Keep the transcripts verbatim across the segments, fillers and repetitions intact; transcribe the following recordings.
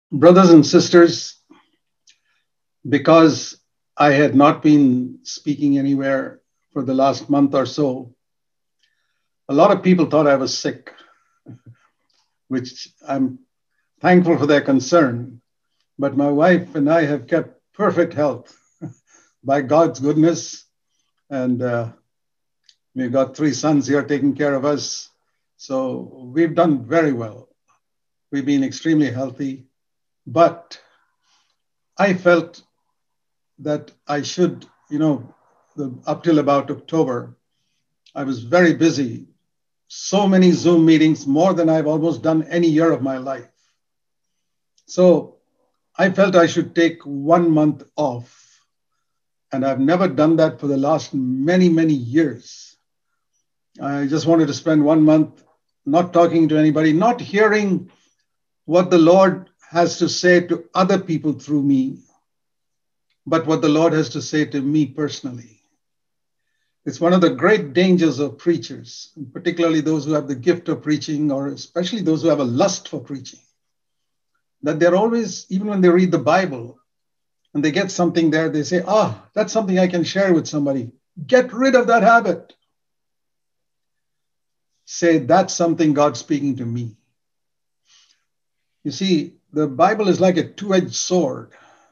Brothers and sisters, because I had not been speaking anywhere for the last month or so, a lot of people thought I was sick, which I'm thankful for their concern. But my wife and I have kept perfect health by God's goodness. And uh, we've got three sons here taking care of us. So we've done very well. We've been extremely healthy. But I felt that I should, you know, the, up till about October, I was very busy. So many Zoom meetings, more than I've almost done any year of my life. So I felt I should take one month off. And I've never done that for the last many, many years. I just wanted to spend one month not talking to anybody, not hearing what the Lord has to say to other people through me, but what the Lord has to say to me personally. It's one of the great dangers of preachers, particularly those who have the gift of preaching, or especially those who have a lust for preaching, that they're always, even when they read the Bible and they get something there, they say, ah, that's something I can share with somebody. Get rid of that habit. Say, that's something God's speaking to me. You see, the Bible is like a two-edged sword,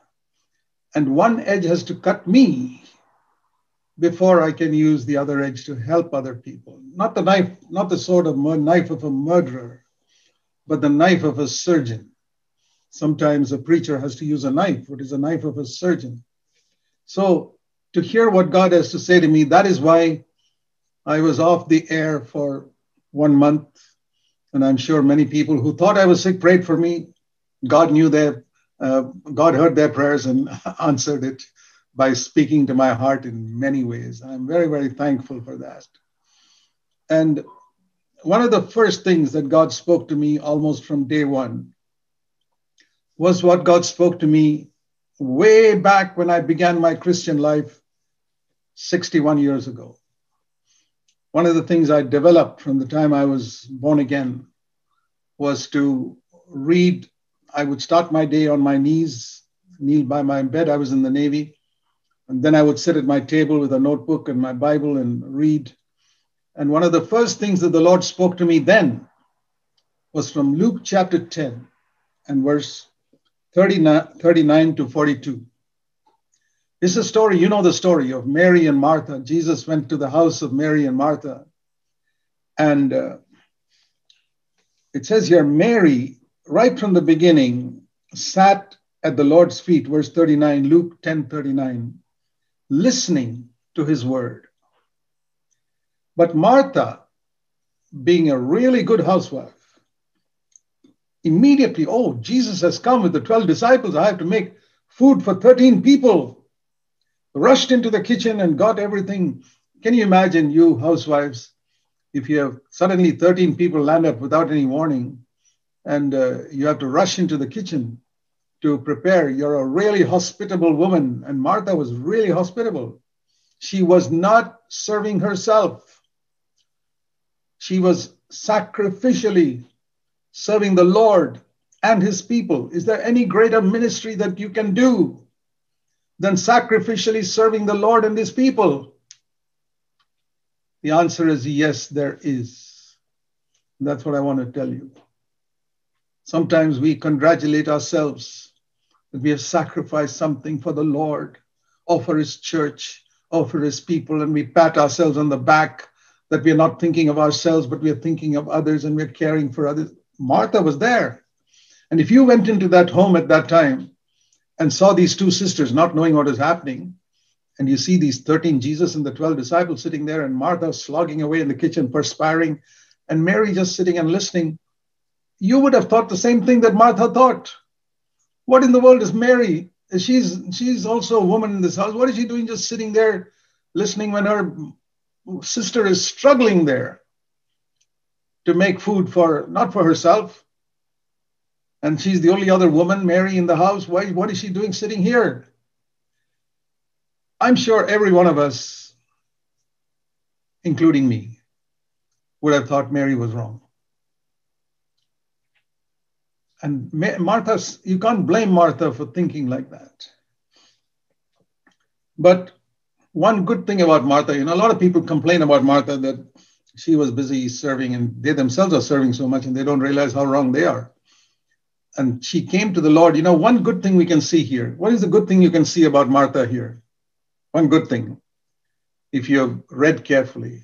and one edge has to cut me before I can use the other edge to help other people. Not the knife, not the sword of knife of a murderer, but the knife of a surgeon. Sometimes a preacher has to use a knife, which is a knife of a surgeon. So to hear what God has to say to me, that is why I was off the air for one month. And I'm sure many people who thought I was sick prayed for me. God knew their, uh, God heard their prayers and answered it by speaking to my heart in many ways. I'm very, very thankful for that. And one of the first things that God spoke to me almost from day one was what God spoke to me way back when I began my Christian life sixty-one years ago. One of the things I developed from the time I was born again was to read. I would start my day on my knees, kneel by my bed. I was in the Navy. And then I would sit at my table with a notebook and my Bible and read. And one of the first things that the Lord spoke to me then was from Luke chapter ten and verse thirty-nine to forty-two. It's a story, you know the story of Mary and Martha. Jesus went to the house of Mary and Martha. And uh, it says here, Mary, right from the beginning, sat at the Lord's feet, verse thirty-nine, Luke ten thirty-nine, listening to his word. But Martha, being a really good housewife, immediately, oh, Jesus has come with the twelve disciples. I have to make food for thirteen people. Rushed into the kitchen and got everything. Can you imagine, you housewives, if you have suddenly thirteen people land up without any warning and uh, you have to rush into the kitchen to prepare? You're a really hospitable woman. And Martha was really hospitable. She was not serving herself. She was sacrificially serving the Lord and his people. Is there any greater ministry that you can do than sacrificially serving the Lord and his people? The answer is yes, there is. That's what I want to tell you. Sometimes we congratulate ourselves that we have sacrificed something for the Lord or for his church or for his people, and we pat ourselves on the back that we are not thinking of ourselves, but we are thinking of others and we're caring for others. Martha was there. And if you went into that home at that time and saw these two sisters not knowing what is happening, and you see these thirteen, Jesus and the twelve disciples sitting there, and Martha slogging away in the kitchen, perspiring, and Mary just sitting and listening, you would have thought the same thing that Martha thought. What in the world is Mary? She's, she's also a woman in this house. What is she doing just sitting there listening when her sister is struggling there to make food for, not for herself? And she's the only other woman, Mary, in the house. Why, what is she doing sitting here? I'm sure every one of us, including me, would have thought Mary was wrong. And Martha, you can't blame Martha for thinking like that. But one good thing about Martha, you know, a lot of people complain about Martha that she was busy serving and they themselves are serving so much and they don't realize how wrong they are. And she came to the Lord. You know, one good thing we can see here. What is the good thing you can see about Martha here? One good thing, if you have read carefully.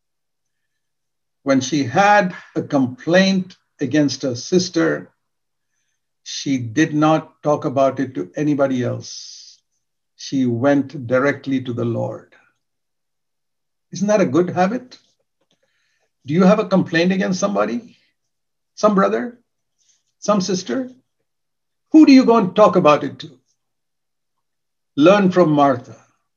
When she had a complaint against her sister, she did not talk about it to anybody else. She went directly to the Lord. Isn't that a good habit? Do you have a complaint against somebody? Some brother? Some sister? Who do you go and talk about it to? Learn from Martha.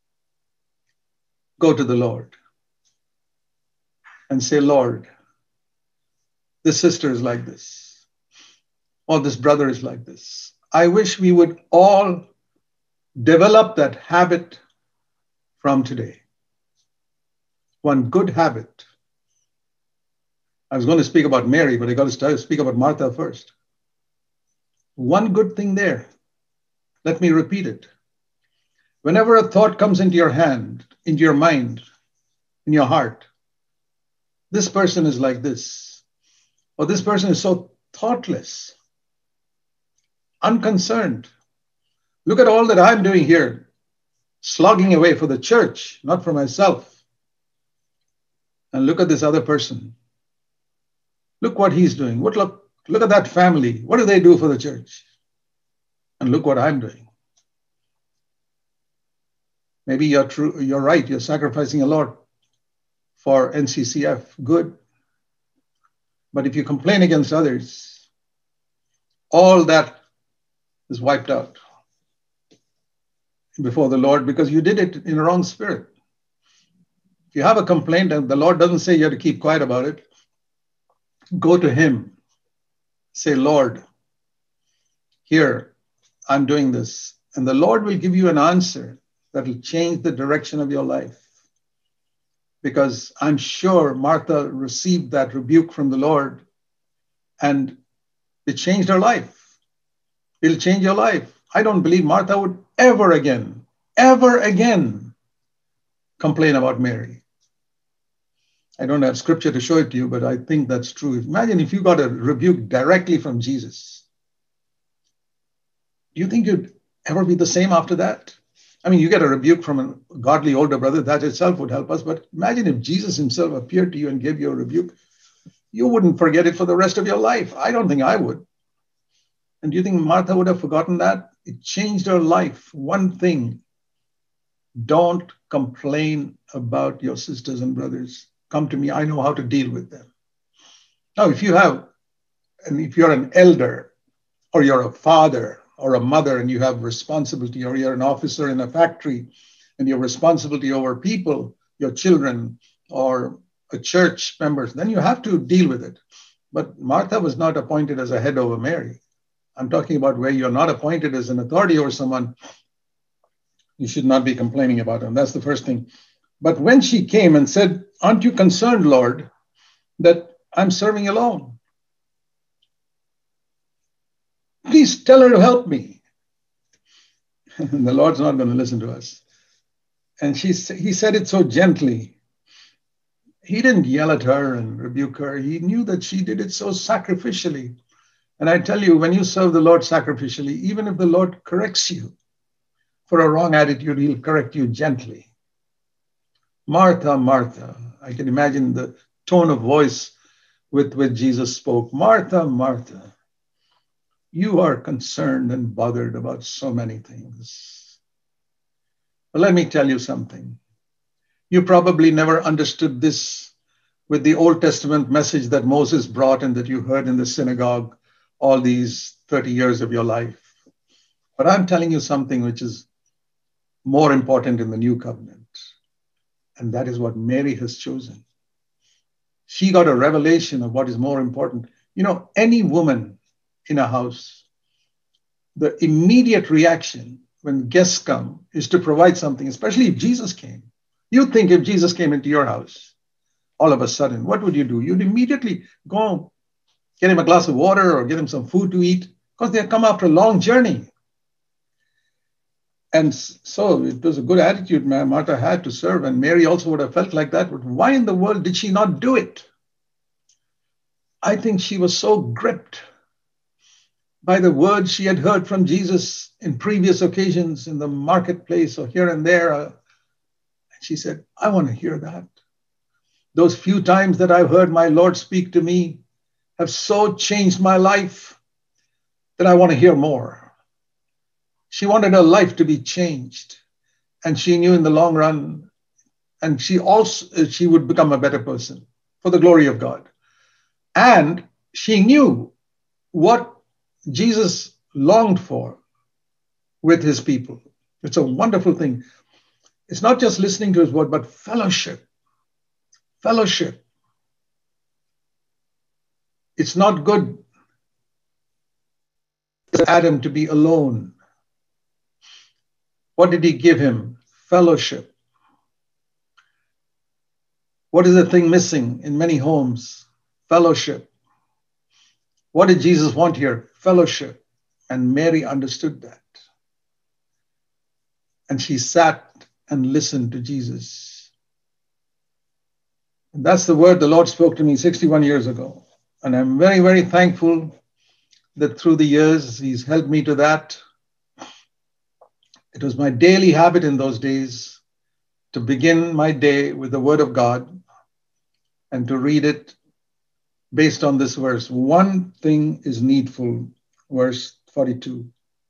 Go to the Lord and say, Lord, this sister is like this, or this brother is like this. I wish we would all develop that habit from today. One good habit. I was going to speak about Mary, but I got to start, speak about Martha first. One good thing there. Let me repeat it. Whenever a thought comes into your hand, into your mind, in your heart, this person is like this, or this person is so thoughtless, unconcerned. Look at all that I'm doing here, slogging away for the church, not for myself. And look at this other person. Look what he's doing. What look, look at that family. What do they do for the church? And look what I'm doing. Maybe you're true, you're right. You're sacrificing a lot for N C C F. Good. But if you complain against others, all that is wiped out before the Lord because you did it in the wrong spirit. If you have a complaint and the Lord doesn't say you have to keep quiet about it, go to him. Say, Lord, here, I'm doing this. And the Lord will give you an answer that will change the direction of your life. Because I'm sure Martha received that rebuke from the Lord and it changed her life. It'll change your life. I don't believe Martha would ever again, ever again complain about Mary. I don't have scripture to show it to you, but I think that's true. Imagine if you got a rebuke directly from Jesus. Do you think you'd ever be the same after that? I mean, you get a rebuke from a godly older brother, that itself would help us. But imagine if Jesus himself appeared to you and gave you a rebuke. You wouldn't forget it for the rest of your life. I don't think I would. And do you think Martha would have forgotten that? It changed her life. One thing, don't complain about your sisters and brothers. Come to me. I know how to deal with them. Now, if you have, and if you're an elder or you're a father or a mother and you have responsibility, or you're an officer in a factory and you have responsibility over people, your children or a church members, then you have to deal with it. But Martha was not appointed as a head over Mary. I'm talking about where you're not appointed as an authority over someone. You should not be complaining about them. That's the first thing. But when she came and said, aren't you concerned, Lord, that I'm serving alone? Please tell her to help me. And the Lord's not going to listen to us. And she, he said it so gently. He didn't yell at her and rebuke her. He knew that she did it so sacrificially. And I tell you, when you serve the Lord sacrificially, even if the Lord corrects you for a wrong attitude, he'll correct you gently. Martha, Martha. I can imagine the tone of voice with which Jesus spoke. Martha, Martha. You are concerned and bothered about so many things. But let me tell you something. You probably never understood this with the Old Testament message that Moses brought and that you heard in the synagogue all these thirty years of your life. But I'm telling you something which is more important in the new covenant. And that is what Mary has chosen. She got a revelation of what is more important. You know, any woman in a house, the immediate reaction when guests come is to provide something, especially if Jesus came. You think if Jesus came into your house, all of a sudden, what would you do? You'd immediately go get him a glass of water or get him some food to eat, because they had come after a long journey. And so it was a good attitude Martha had to serve, and Mary also would have felt like that. But why in the world did she not do it? I think she was so gripped by the words she had heard from Jesus in previous occasions in the marketplace or here and there. Uh, she said, I want to hear that. Those few times that I've heard my Lord speak to me have so changed my life that I want to hear more. She wanted her life to be changed. And she knew in the long run, and she also, she would become a better person for the glory of God. And she knew what Jesus longed for with his people. It's a wonderful thing. It's not just listening to his word, but fellowship. Fellowship. It's not good for Adam to be alone. What did he give him? Fellowship. What is the thing missing in many homes? Fellowship. What did Jesus want here? Fellowship. And Mary understood that. And she sat and listened to Jesus. And that's the word the Lord spoke to me sixty-one years ago. And I'm very, very thankful that through the years, he's helped me to that. It was my daily habit in those days to begin my day with the word of God and to read it based on this verse. One thing is needful, verse forty-two.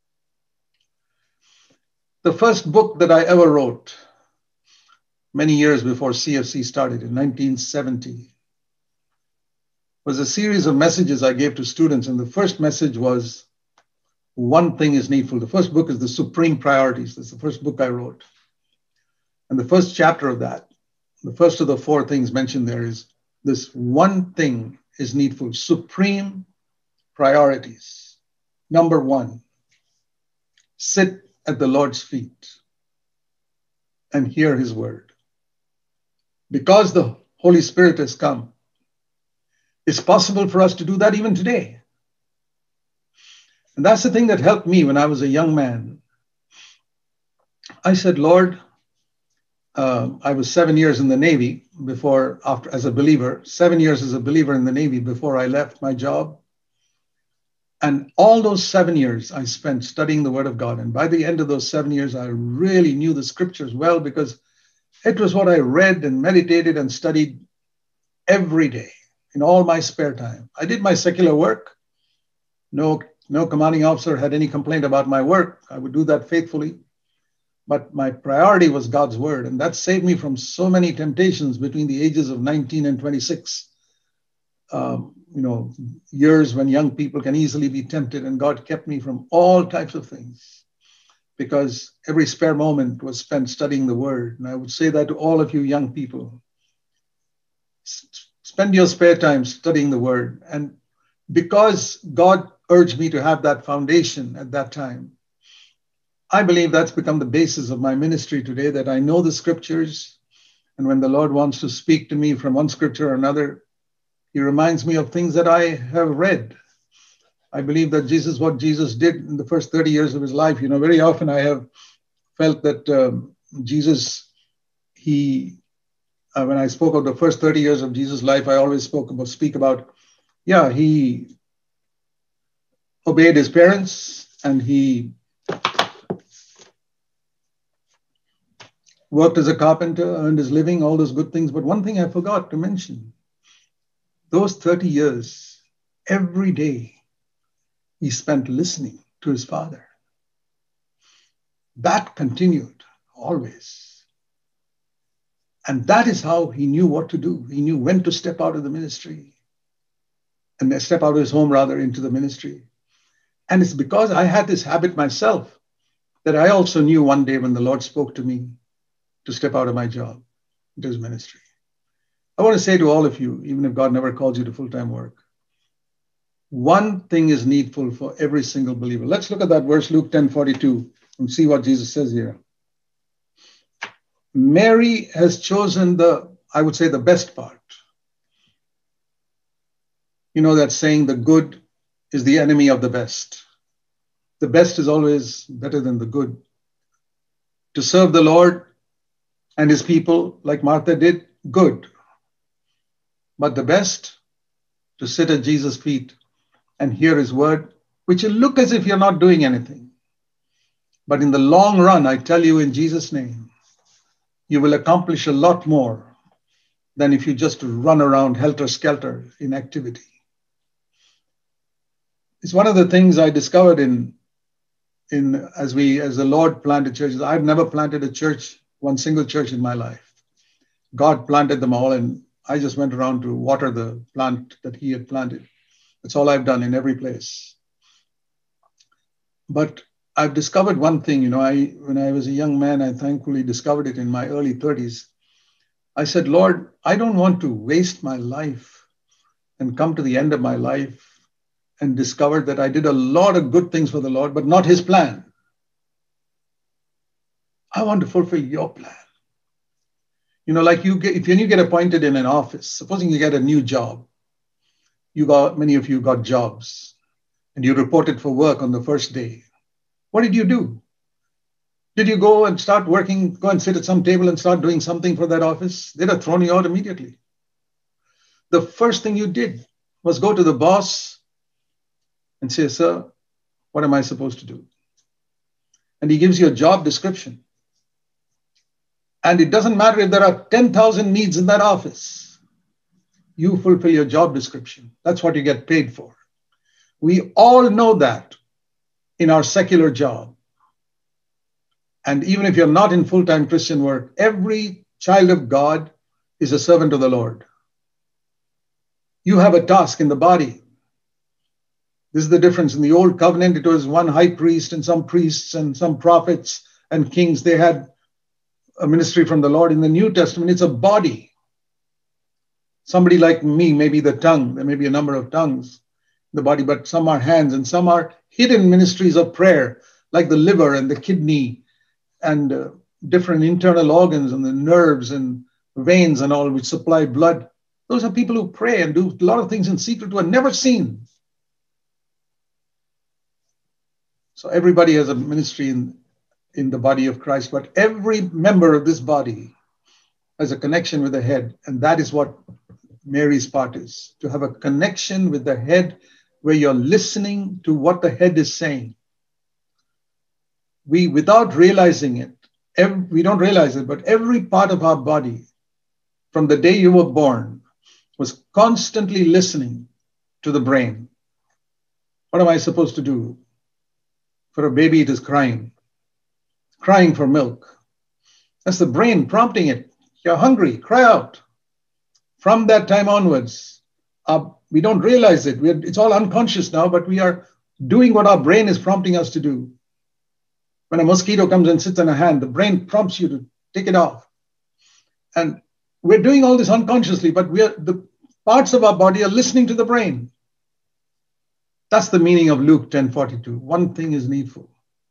The first book that I ever wrote, many years before C F C started in nineteen seventy, was a series of messages I gave to students. And the first message was, one thing is needful. The first book is The Supreme Priorities. That's the first book I wrote. And the first chapter of that, the first of the four things mentioned there is this one thing is needful. Supreme priorities. Number one, sit at the Lord's feet and hear his word. Because the Holy Spirit has come, it's possible for us to do that even today. And that's the thing that helped me when I was a young man. I said, Lord, uh, I was seven years in the Navy before, after, as a believer, seven years as a believer in the Navy before I left my job. And all those seven years I spent studying the Word of God. And by the end of those seven years, I really knew the scriptures well because it was what I read and meditated and studied every day in all my spare time. I did my secular work. No No commanding officer had any complaint about my work. I would do that faithfully. But my priority was God's word. And that saved me from so many temptations between the ages of nineteen and twenty-six. Um, you know, years when young people can easily be tempted. And God kept me from all types of things because every spare moment was spent studying the word. And I would say that to all of you young people. Spend your spare time studying the word. And because God urged me to have that foundation at that time, I believe that's become the basis of my ministry today, that I know the scriptures. And when the Lord wants to speak to me from one scripture or another, he reminds me of things that I have read. I believe that Jesus, what Jesus did in the first thirty years of his life, you know, very often I have felt that um, Jesus, he, uh, when I spoke of the first thirty years of Jesus' life, I always spoke about, speak about, yeah, he obeyed his parents and he worked as a carpenter, earned his living, all those good things. But one thing I forgot to mention, those thirty years, every day, he spent listening to his Father. That continued always. And that is how he knew what to do. He knew when to step out of the ministry and step out of his home, rather, into the ministry. And it's because I had this habit myself that I also knew one day when the Lord spoke to me to step out of my job, into his ministry. I want to say to all of you, even if God never calls you to full-time work, one thing is needful for every single believer. Let's look at that verse, Luke ten forty-two, and see what Jesus says here. Mary has chosen the, I would say, the best part. You know that saying, the good is the enemy of the best. The best is always better than the good. To serve the Lord and his people, like Martha did, good. But the best, to sit at Jesus' feet and hear his word, which will look as if you're not doing anything. But in the long run, I tell you in Jesus' name, you will accomplish a lot more than if you just run around helter-skelter in activity. It's one of the things I discovered in, in as we, as the Lord planted churches. I've never planted a church, one single church in my life. God planted them all, and I just went around to water the plant that he had planted. That's all I've done in every place. But I've discovered one thing, you know, I when I was a young man, I thankfully discovered it in my early thirties. I said, Lord, I don't want to waste my life and come to the end of my life and discover that I did a lot of good things for the Lord, but not his plan. I want to fulfill your plan. You know, like you get, if you get appointed in an office, supposing you get a new job, you got, many of you got jobs, and you reported for work on the first day. What did you do? Did you go and start working, go and sit at some table and start doing something for that office? They'd have thrown you out immediately. The first thing you did was go to the boss and say, sir, what am I supposed to do? And he gives you a job description. And it doesn't matter if there are ten thousand needs in that office. You fulfill your job description. That's what you get paid for. We all know that in our secular job. And even if you're not in full-time Christian work, every child of God is a servant of the Lord. You have a task in the body. This is the difference. In the old covenant, it was one high priest and some priests and some prophets and kings. They had a ministry from the Lord. In the New Testament, it's a body. Somebody like me, maybe the tongue. There may be a number of tongues in the body, but some are hands and some are hidden ministries of prayer, like the liver and the kidney and uh, different internal organs and the nerves and veins and all which supply blood. Those are people who pray and do a lot of things in secret who are never seen. So everybody has a ministry in, in the body of Christ, but every member of this body has a connection with the head. And that is what Mary's part is, to have a connection with the head where you're listening to what the head is saying. We, without realizing it, every, we don't realize it, but every part of our body, from the day you were born, was constantly listening to the brain. What am I supposed to do? For a baby, it is crying, crying for milk. That's the brain prompting it. You're hungry, cry out. From that time onwards, uh, we don't realize it. We're, it's all unconscious now, but we are doing what our brain is prompting us to do. When a mosquito comes and sits on a hand, the brain prompts you to take it off. And we're doing all this unconsciously, but we are, the parts of our body are listening to the brain. That's the meaning of Luke ten forty-two. One thing is needful.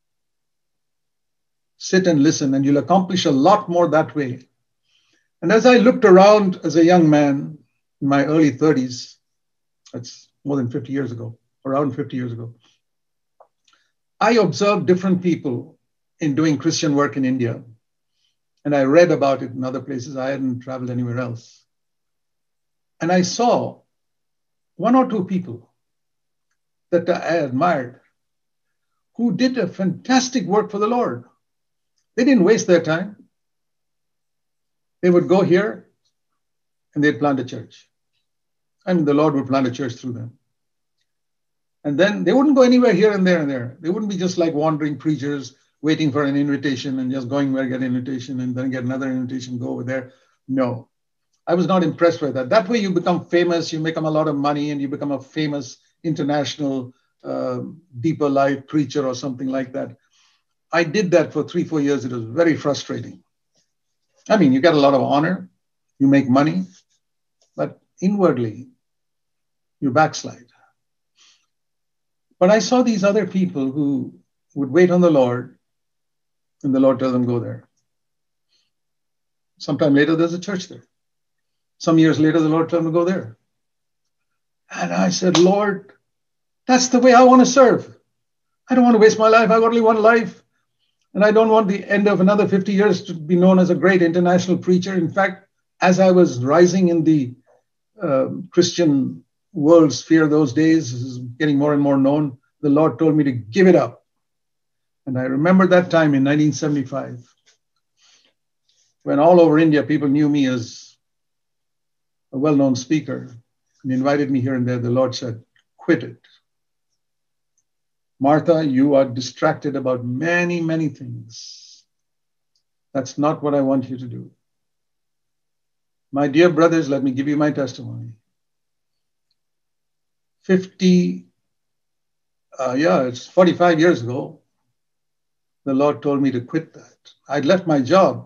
Sit and listen, and you'll accomplish a lot more that way. And as I looked around as a young man in my early thirties, that's more than fifty years ago, around fifty years ago, I observed different people in doing Christian work in India. And I read about it in other places. I hadn't traveled anywhere else. And I saw one or two people that I admired who did a fantastic work for the Lord. They didn't waste their time. They would go here and they'd plant a church. I mean, the Lord would plant a church through them. And then they wouldn't go anywhere here and there and there. They wouldn't be just like wandering preachers waiting for an invitation and just going where get an invitation and then get another invitation, go over there. No, I was not impressed with that. That way you become famous, you become a lot of money, and you become a famous international uh, deeper life preacher or something like that. I did that for three, four years. It was very frustrating. I mean, you get a lot of honor, you make money, but inwardly you backslide. But I saw these other people who would wait on the Lord, and the Lord tells them, go there. Sometime later, there's a church there. Some years later, the Lord tells them to go there. And I said, Lord, that's the way I want to serve. I don't want to waste my life. I got only one life. And I don't want the end of another fifty years to be known as a great international preacher. In fact, as I was rising in the uh, Christian world sphere those days, this is getting more and more known, the Lord told me to give it up. And I remember that time in nineteen seventy-five, when all over India, people knew me as a well-known speaker and invited me here and there. The Lord said, quit it. Martha, you are distracted about many, many things. That's not what I want you to do. My dear brothers, let me give you my testimony. fifty, uh, yeah, it's forty-five years ago, the Lord told me to quit that. I'd left my job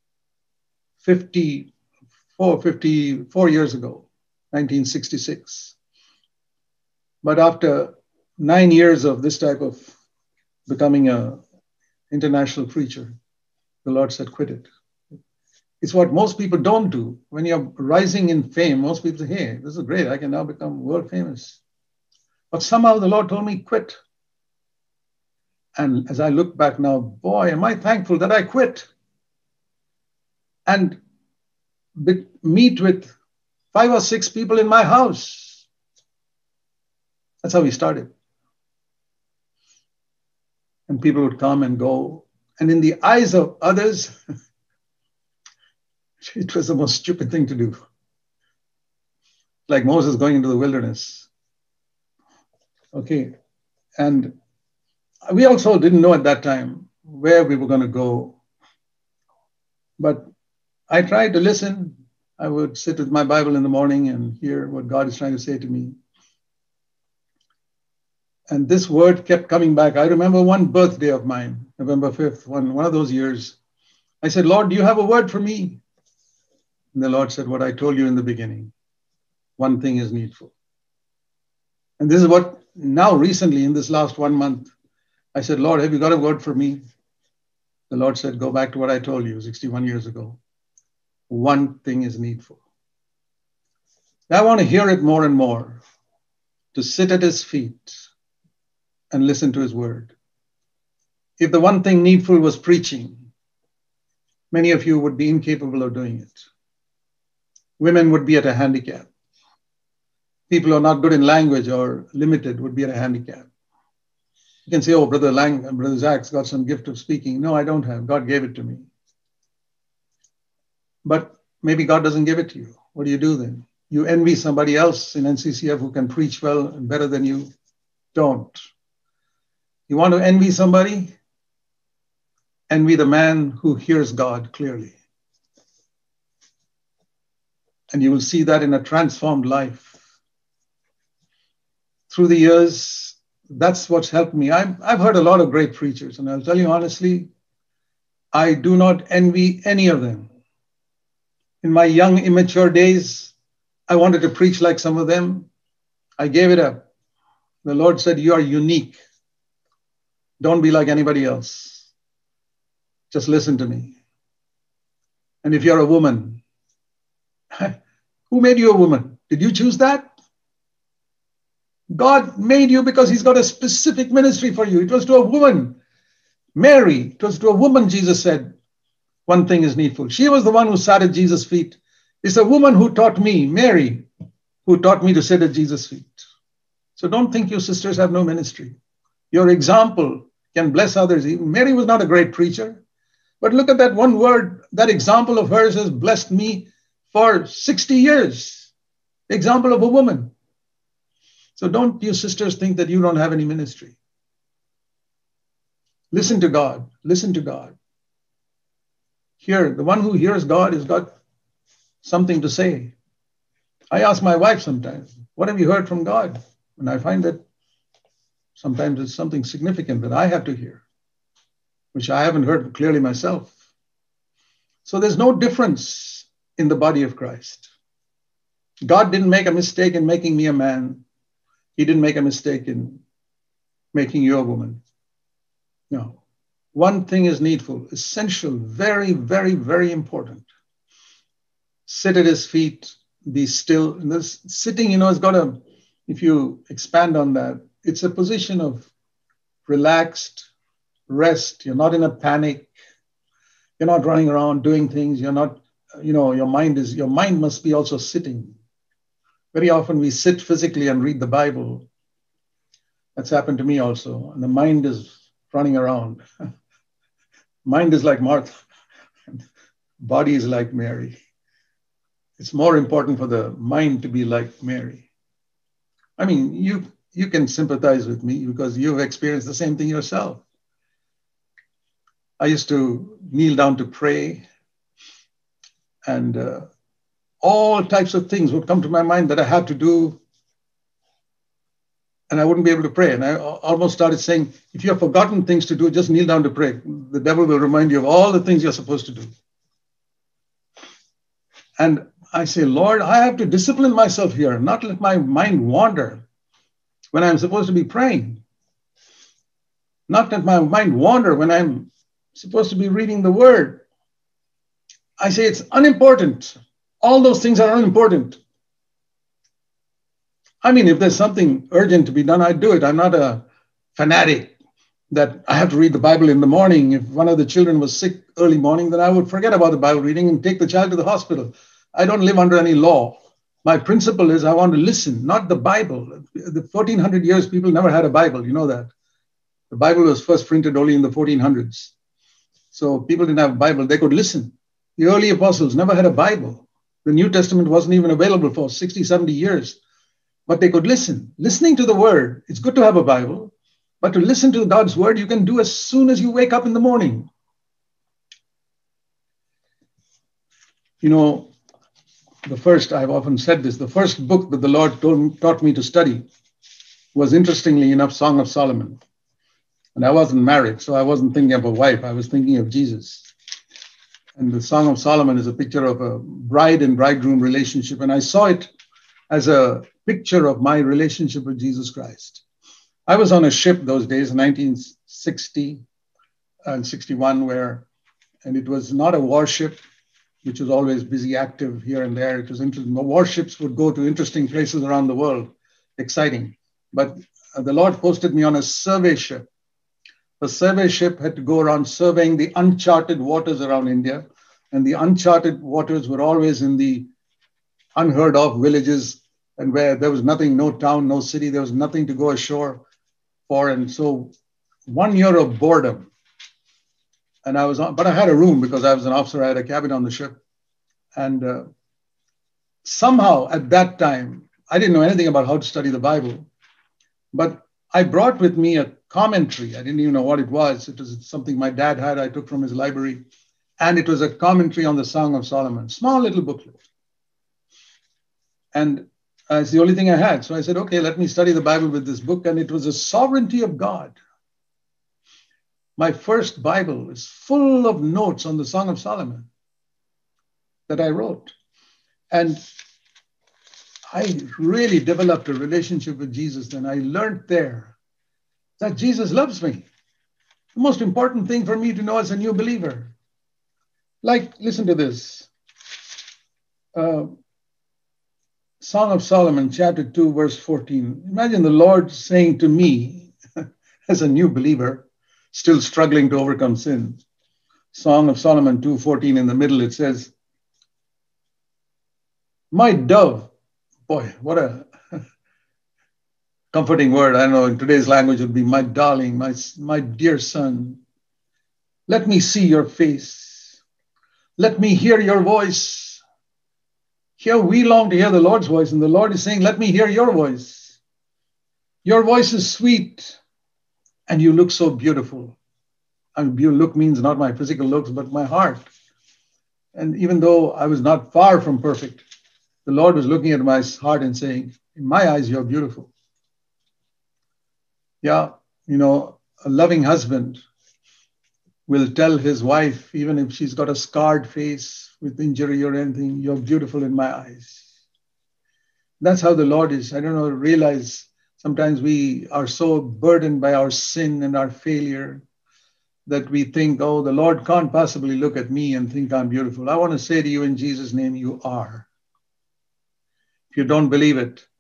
fifty-four, fifty-four years ago, nineteen sixty-six. But after nine years of this type of becoming an international preacher, the Lord said, quit it. It's what most people don't do. When you're rising in fame, most people say, hey, this is great. I can now become world famous. But somehow the Lord told me, quit. And as I look back now, boy, am I thankful that I quit. And be- meet with five or six people in my house. That's how we started. And people would come and go. And in the eyes of others, it was the most stupid thing to do. Like Moses going into the wilderness. Okay. And we also didn't know at that time where we were going to go. But I tried to listen. I would sit with my Bible in the morning and hear what God is trying to say to me. And this word kept coming back. I remember one birthday of mine, November fifth, one, one of those years. I said, Lord, do you have a word for me? And the Lord said, what I told you in the beginning. One thing is needful. And this is what now recently in this last one month, I said, Lord, have you got a word for me? The Lord said, go back to what I told you sixty-one years ago. One thing is needful. I want to hear it more and more, to sit at his feet and listen to his word. If the one thing needful was preaching, many of you would be incapable of doing it. Women would be at a handicap. People who are not good in language or limited would be at a handicap. You can say, oh, Brother Lang, Brother Zac's got some gift of speaking. No, I don't have. God gave it to me. But maybe God doesn't give it to you. What do you do then? You envy somebody else in N C C F who can preach well and better than you? Don't. You want to envy somebody? Envy the man who hears God clearly. And you will see that in a transformed life. Through the years, that's what's helped me. I've, I've heard a lot of great preachers, and I'll tell you honestly, I do not envy any of them. In my young, immature days, I wanted to preach like some of them. I gave it up. The Lord said, you are unique. Don't be like anybody else. Just listen to me. And if you're a woman, who made you a woman? Did you choose that? God made you because he's got a specific ministry for you. It was to a woman, Mary. It was to a woman, Jesus said, one thing is needful. She was the one who sat at Jesus' feet. It's a woman who taught me, Mary, who taught me to sit at Jesus' feet. So don't think your sisters have no ministry. Your example can bless others. Mary was not a great preacher, but look at that one word. That example of hers has blessed me for sixty years. The example of a woman. So don't you sisters think that you don't have any ministry. Listen to God. Listen to God. Here, the one who hears God has got something to say. I ask my wife sometimes, what have you heard from God? And I find that sometimes it's something significant that I have to hear, which I haven't heard clearly myself. So there's no difference in the body of Christ. God didn't make a mistake in making me a man. He didn't make a mistake in making you a woman. No. One thing is needful, essential, very, very, very important. Sit at his feet, be still. And this sitting, you know, has got a if you expand on that, it's a position of relaxed rest. You're not in a panic. You're not running around doing things. You're not, you know, your mind is, your mind must be also sitting. Very often we sit physically and read the Bible. That's happened to me also. And the mind is running around. Mind is like Martha. Body is like Mary. It's more important for the mind to be like Mary. I mean, you, you can sympathize with me because you've experienced the same thing yourself. I used to kneel down to pray, and uh, all types of things would come to my mind that I had to do, and I wouldn't be able to pray. And I almost started saying, if you have forgotten things to do, just kneel down to pray. The devil will remind you of all the things you're supposed to do. And I say, Lord, I have to discipline myself here, not let my mind wander when I'm supposed to be praying. Not let my mind wander when I'm supposed to be reading the word. I say it's unimportant. All those things are unimportant. I mean, if there's something urgent to be done, I do it. I'm not a fanatic that I have to read the Bible in the morning. If one of the children was sick early morning, then I would forget about the Bible reading and take the child to the hospital. I don't live under any law. My principle is I want to listen, not the Bible. The fourteen hundred years, people never had a Bible. You know that. The Bible was first printed only in the fourteen hundreds. So people didn't have a Bible. They could listen. The early apostles never had a Bible. The New Testament wasn't even available for sixty, seventy years. But they could listen. Listening to the word, it's good to have a Bible, but to listen to God's word, you can do as soon as you wake up in the morning. You know, the first, I've often said this, the first book that the Lord told, taught me to study was, interestingly enough, Song of Solomon. And I wasn't married, so I wasn't thinking of a wife. I was thinking of Jesus. And the Song of Solomon is a picture of a bride and bridegroom relationship. And I saw it as a picture of my relationship with Jesus Christ. I was on a ship those days, nineteen sixty and sixty-one, where, and it was not a warship, which was always busy, active here and there. It was interesting. The warships would go to interesting places around the world, exciting. But the Lord posted me on a survey ship. The survey ship had to go around surveying the uncharted waters around India. And the uncharted waters were always in the unheard of villages, and where there was nothing, no town, no city, there was nothing to go ashore for. And so one year of boredom. And I was on, but I had a room because I was an officer. I had a cabin on the ship. And uh, somehow at that time, I didn't know anything about how to study the Bible, but I brought with me a commentary. I didn't even know what it was. It was something my dad had, I took from his library. And it was a commentary on the Song of Solomon, small little booklet. And uh, it's the only thing I had. So I said, okay, let me study the Bible with this book. And it was the sovereignty of God. My first Bible is full of notes on the Song of Solomon that I wrote. And I really developed a relationship with Jesus. And I learned there that Jesus loves me. The most important thing for me to know as a new believer. Like, listen to this. Uh, Song of Solomon, chapter two, verse fourteen. Imagine the Lord saying to me, as a new believer, still struggling to overcome sin. Song of Solomon two fourteen, in the middle, it says, my dove, boy, what a comforting word. I don't know, in today's language, it would be my darling, my, my dear son. Let me see your face. Let me hear your voice. Here we long to hear the Lord's voice, and the Lord is saying, let me hear your voice. Your voice is sweet, and you look so beautiful. I mean, look means not my physical looks, but my heart. And even though I was not far from perfect, the Lord was looking at my heart and saying, in my eyes, you're beautiful. Yeah, you know, a loving husband will tell his wife, even if she's got a scarred face with injury or anything, you're beautiful in my eyes. That's how the Lord is. I don't know, realize sometimes we are so burdened by our sin and our failure that we think, oh, the Lord can't possibly look at me and think I'm beautiful. I want to say to you in Jesus' name, you are. If you don't believe it,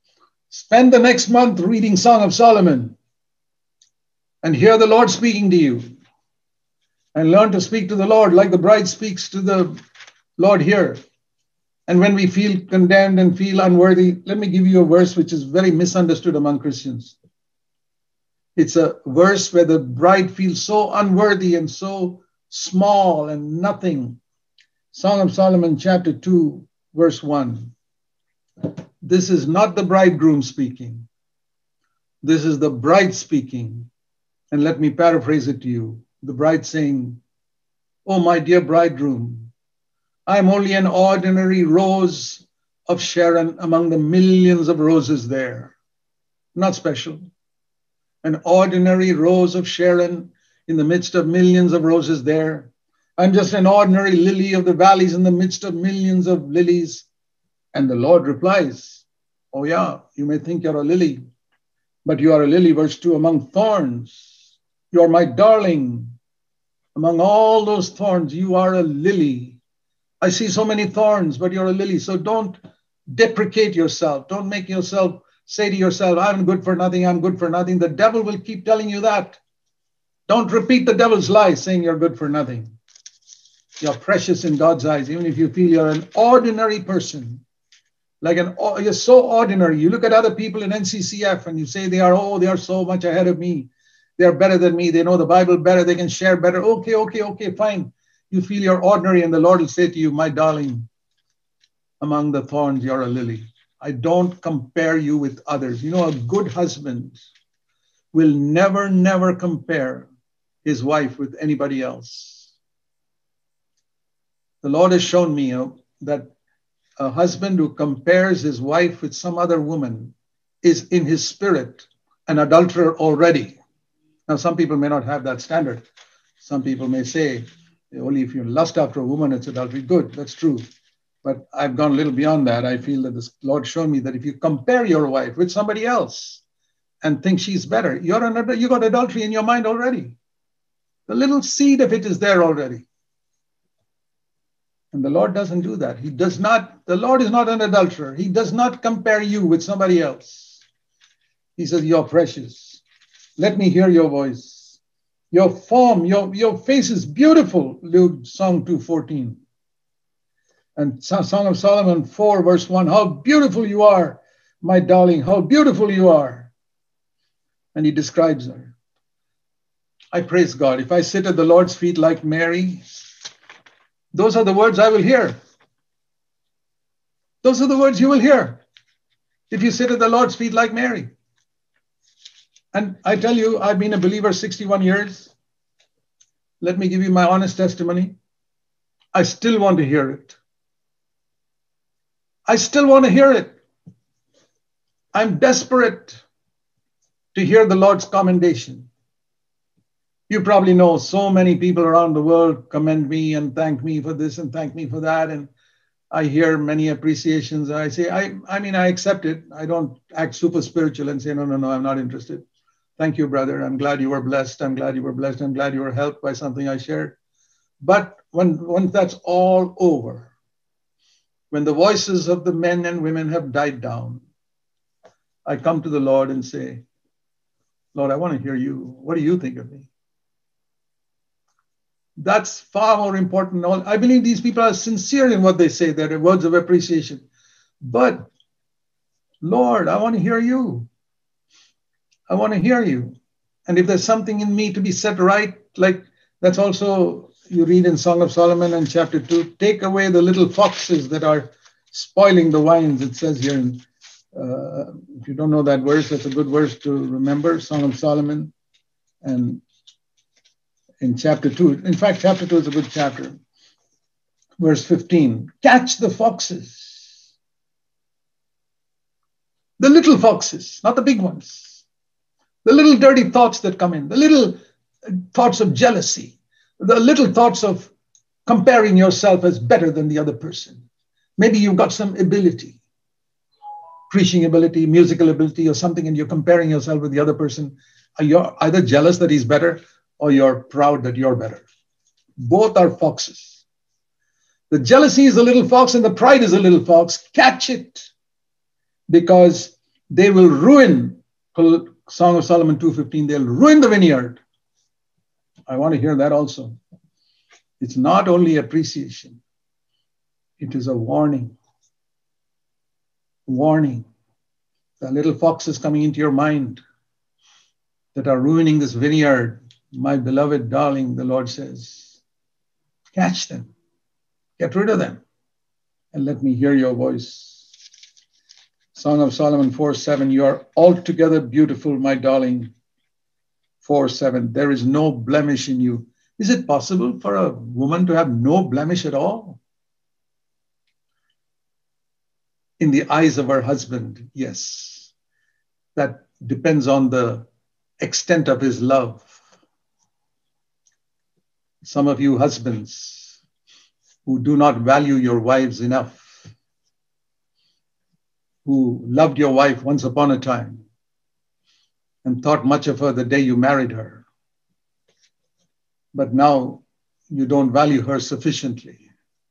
Spend the next month reading Song of Solomon and hear the Lord speaking to you. And learn to speak to the Lord like the bride speaks to the Lord here. And when we feel condemned and feel unworthy, let me give you a verse which is very misunderstood among Christians. It's a verse where the bride feels so unworthy and so small and nothing. Song of Solomon, chapter two, verse one. This is not the bridegroom speaking. This is the bride speaking. And let me paraphrase it to you. The bride saying, "Oh, my dear bridegroom, I'm only an ordinary rose of Sharon among the millions of roses there. Not special. An ordinary rose of Sharon in the midst of millions of roses there. I'm just an ordinary lily of the valleys in the midst of millions of lilies." And the Lord replies, "Oh yeah, you may think you're a lily, but you are a lily," verse two, "among thorns. You are my darling. Among all those thorns, you are a lily. I see so many thorns, but you're a lily. So don't deprecate yourself. Don't make yourself say to yourself, I'm good for nothing, I'm good for nothing. The devil will keep telling you that. Don't repeat the devil's lie saying you're good for nothing. You're precious in God's eyes, even if you feel you're an ordinary person. Like an, you're so ordinary. You look at other people in N C C F and you say they are, oh, they are so much ahead of me. They are better than me. They know the Bible better. They can share better. Okay, okay, okay, fine. You feel you're ordinary and the Lord will say to you, my darling, among the thorns, you're a lily. I don't compare you with others. You know, a good husband will never, never compare his wife with anybody else. The Lord has shown me uh, that a husband who compares his wife with some other woman is in his spirit an adulterer already. Now, some people may not have that standard. Some people may say, only if you lust after a woman, it's adultery. Good, that's true. But I've gone a little beyond that. I feel that the Lord showed me that if you compare your wife with somebody else and think she's better, you're an, you got adultery in your mind already. The little seed of it is there already. And the Lord doesn't do that. He does not, the Lord is not an adulterer. He does not compare you with somebody else. He says, you're precious. Let me hear your voice. Your form, your, your face is beautiful, Luke, Song two fourteen. And Song of Solomon four, verse one, how beautiful you are, my darling, how beautiful you are. And he describes her. I praise God. If I sit at the Lord's feet like Mary, those are the words I will hear. Those are the words you will hear if you sit at the Lord's feet like Mary. And I tell you, I've been a believer sixty-one years. Let me give you my honest testimony. I still want to hear it. I still want to hear it. I'm desperate to hear the Lord's commendation. You probably know so many people around the world commend me and thank me for this and thank me for that. And I hear many appreciations. I say, I, I mean, I accept it. I don't act super spiritual and say, no, no, no, I'm not interested. Thank you, brother. I'm glad you were blessed. I'm glad you were blessed. I'm glad you were helped by something I shared. But when, when that's all over, when the voices of the men and women have died down, I come to the Lord and say, Lord, I want to hear you. What do you think of me? That's far more important. I believe these people are sincere in what they say. They're words of appreciation. But Lord, I want to hear you. I want to hear you. And if there's something in me to be set right, like that's also, you read in Song of Solomon and chapter two, take away the little foxes that are spoiling the wines, it says here. In, uh, if you don't know that verse, that's a good verse to remember, Song of Solomon. And in chapter two, in fact, chapter two is a good chapter. Verse fifteen, catch the foxes. The little foxes, not the big ones. The little dirty thoughts that come in, the little thoughts of jealousy, the little thoughts of comparing yourself as better than the other person. Maybe you've got some ability, preaching ability, musical ability, or something, and you're comparing yourself with the other person. You're either jealous that he's better or you're proud that you're better. Both are foxes. The jealousy is a little fox and the pride is a little fox. Catch it, because They will ruin, Song of Solomon two fifteen, they'll ruin the vineyard. I want to hear that also. It's not only appreciation. It is a warning. Warning. The little foxes coming into your mind that are ruining this vineyard, my beloved darling, the Lord says, catch them, get rid of them, and let me hear your voice. Song of Solomon four seven, you are altogether beautiful, my darling. four seven, there is no blemish in you. Is it possible for a woman to have no blemish at all? In the eyes of her husband, yes. That depends on the extent of his love. Some of you husbands who do not value your wives enough, who loved your wife once upon a time and thought much of her the day you married her, but now you don't value her sufficiently.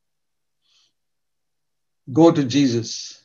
Go to Jesus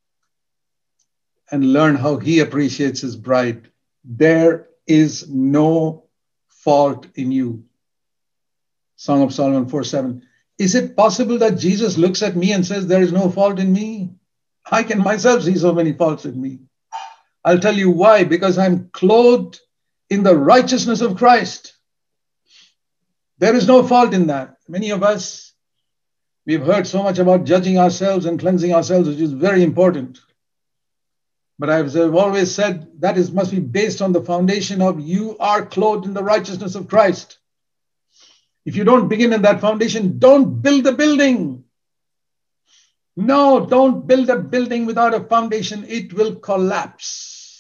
and learn how he appreciates his bride. There is no fault in you. Song of Solomon four seven. Is it possible that Jesus looks at me and says, there is no fault in me? I can myself see so many faults in me. I'll tell you why. Because I'm clothed in the righteousness of Christ. There is no fault in that. Many of us, we've heard so much about judging ourselves and cleansing ourselves, which is very important. But I've always said that is must be based on the foundation of you are clothed in the righteousness of Christ. If you don't begin in that foundation, don't build the building. No, don't build a building without a foundation. It will collapse.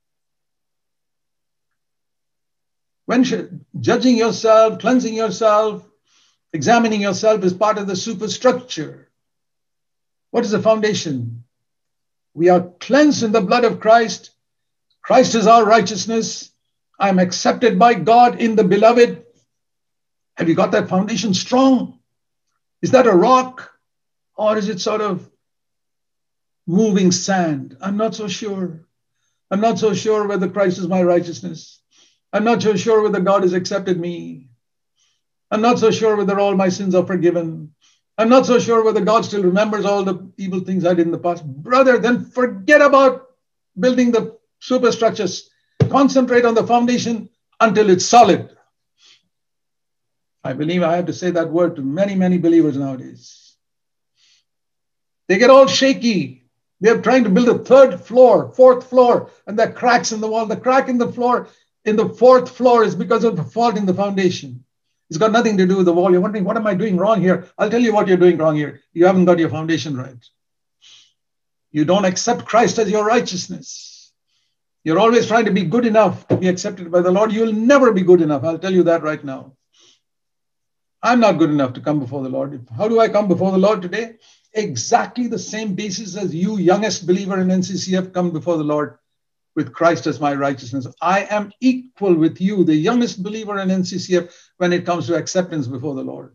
When should, judging yourself, cleansing yourself, examining yourself is part of the superstructure. What is the foundation? We are cleansed in the blood of Christ. Christ is our righteousness. I am accepted by God in the beloved. Have you got that foundation strong? Is that a rock? Or is it sort of moving sand? I'm not so sure. I'm not so sure whether Christ is my righteousness. I'm not so sure whether God has accepted me. I'm not so sure whether all my sins are forgiven. I'm not so sure whether God still remembers all the evil things I did in the past. Brother, then forget about building the superstructures. Concentrate on the foundation until it's solid. I believe I have to say that word to many, many believers nowadays. They get all shaky. They're trying to build a third floor, fourth floor, and there are cracks in the wall. The crack in the floor, in the fourth floor is because of a fault in the foundation. It's got nothing to do with the wall. You're wondering, what am I doing wrong here? I'll tell you what you're doing wrong here. You haven't got your foundation right. You don't accept Christ as your righteousness. You're always trying to be good enough to be accepted by the Lord. You'll never be good enough. I'll tell you that right now. I'm not good enough to come before the Lord. How do I come before the Lord today? Exactly the same basis as you, youngest believer in N C C F, come before the Lord with Christ as my righteousness. I am equal with you, the youngest believer in N C C F, when it comes to acceptance before the Lord.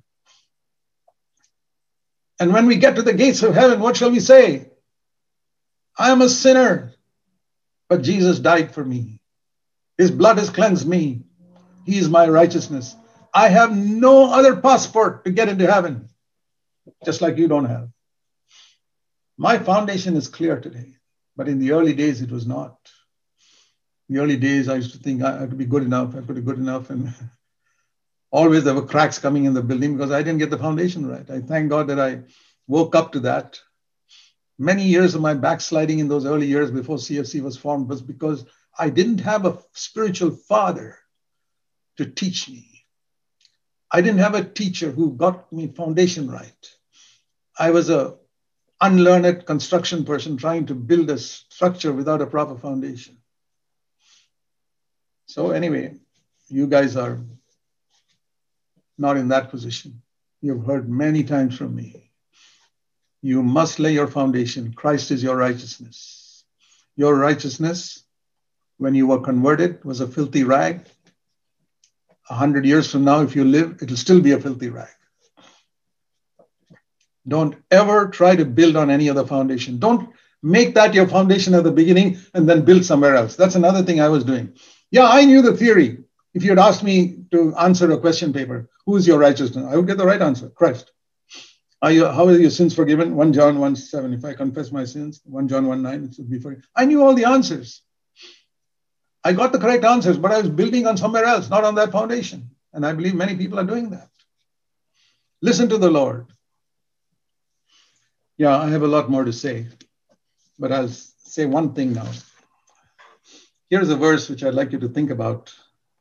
And when we get to the gates of heaven, what shall we say? I am a sinner, but Jesus died for me. His blood has cleansed me. He is my righteousness. I have no other passport to get into heaven, just like you don't have. My foundation is clear today, but in the early days, it was not. In the early days, I used to think I have to be good enough, I have to be good enough, and always there were cracks coming in the building because I didn't get the foundation right. I thank God that I woke up to that. Many years of my backsliding in those early years before C F C was formed was because I didn't have a spiritual father to teach me. I didn't have a teacher who got me foundation right. I was a unlearned construction person trying to build a structure without a proper foundation. So anyway, you guys are not in that position. You've heard many times from me. You must lay your foundation. Christ is your righteousness. Your righteousness, when you were converted, was a filthy rag. A hundred years from now, if you live, it'll still be a filthy rag. Don't ever try to build on any other foundation. Don't, Make that your foundation at the beginning and then build somewhere else. That's another thing I was doing. Yeah, I knew the theory. If you had asked me to answer a question paper, who is your righteousness? I would get the right answer, Christ. Are you, how are your sins forgiven? First John one seven. If I confess my sins, First John one nine, it should be forgiven. I knew all the answers. I got the correct answers, but I was building on somewhere else, not on that foundation. And I believe many people are doing that. Listen to the Lord. Yeah, I have a lot more to say, but I'll say one thing now. Here's a verse which I'd like you to think about.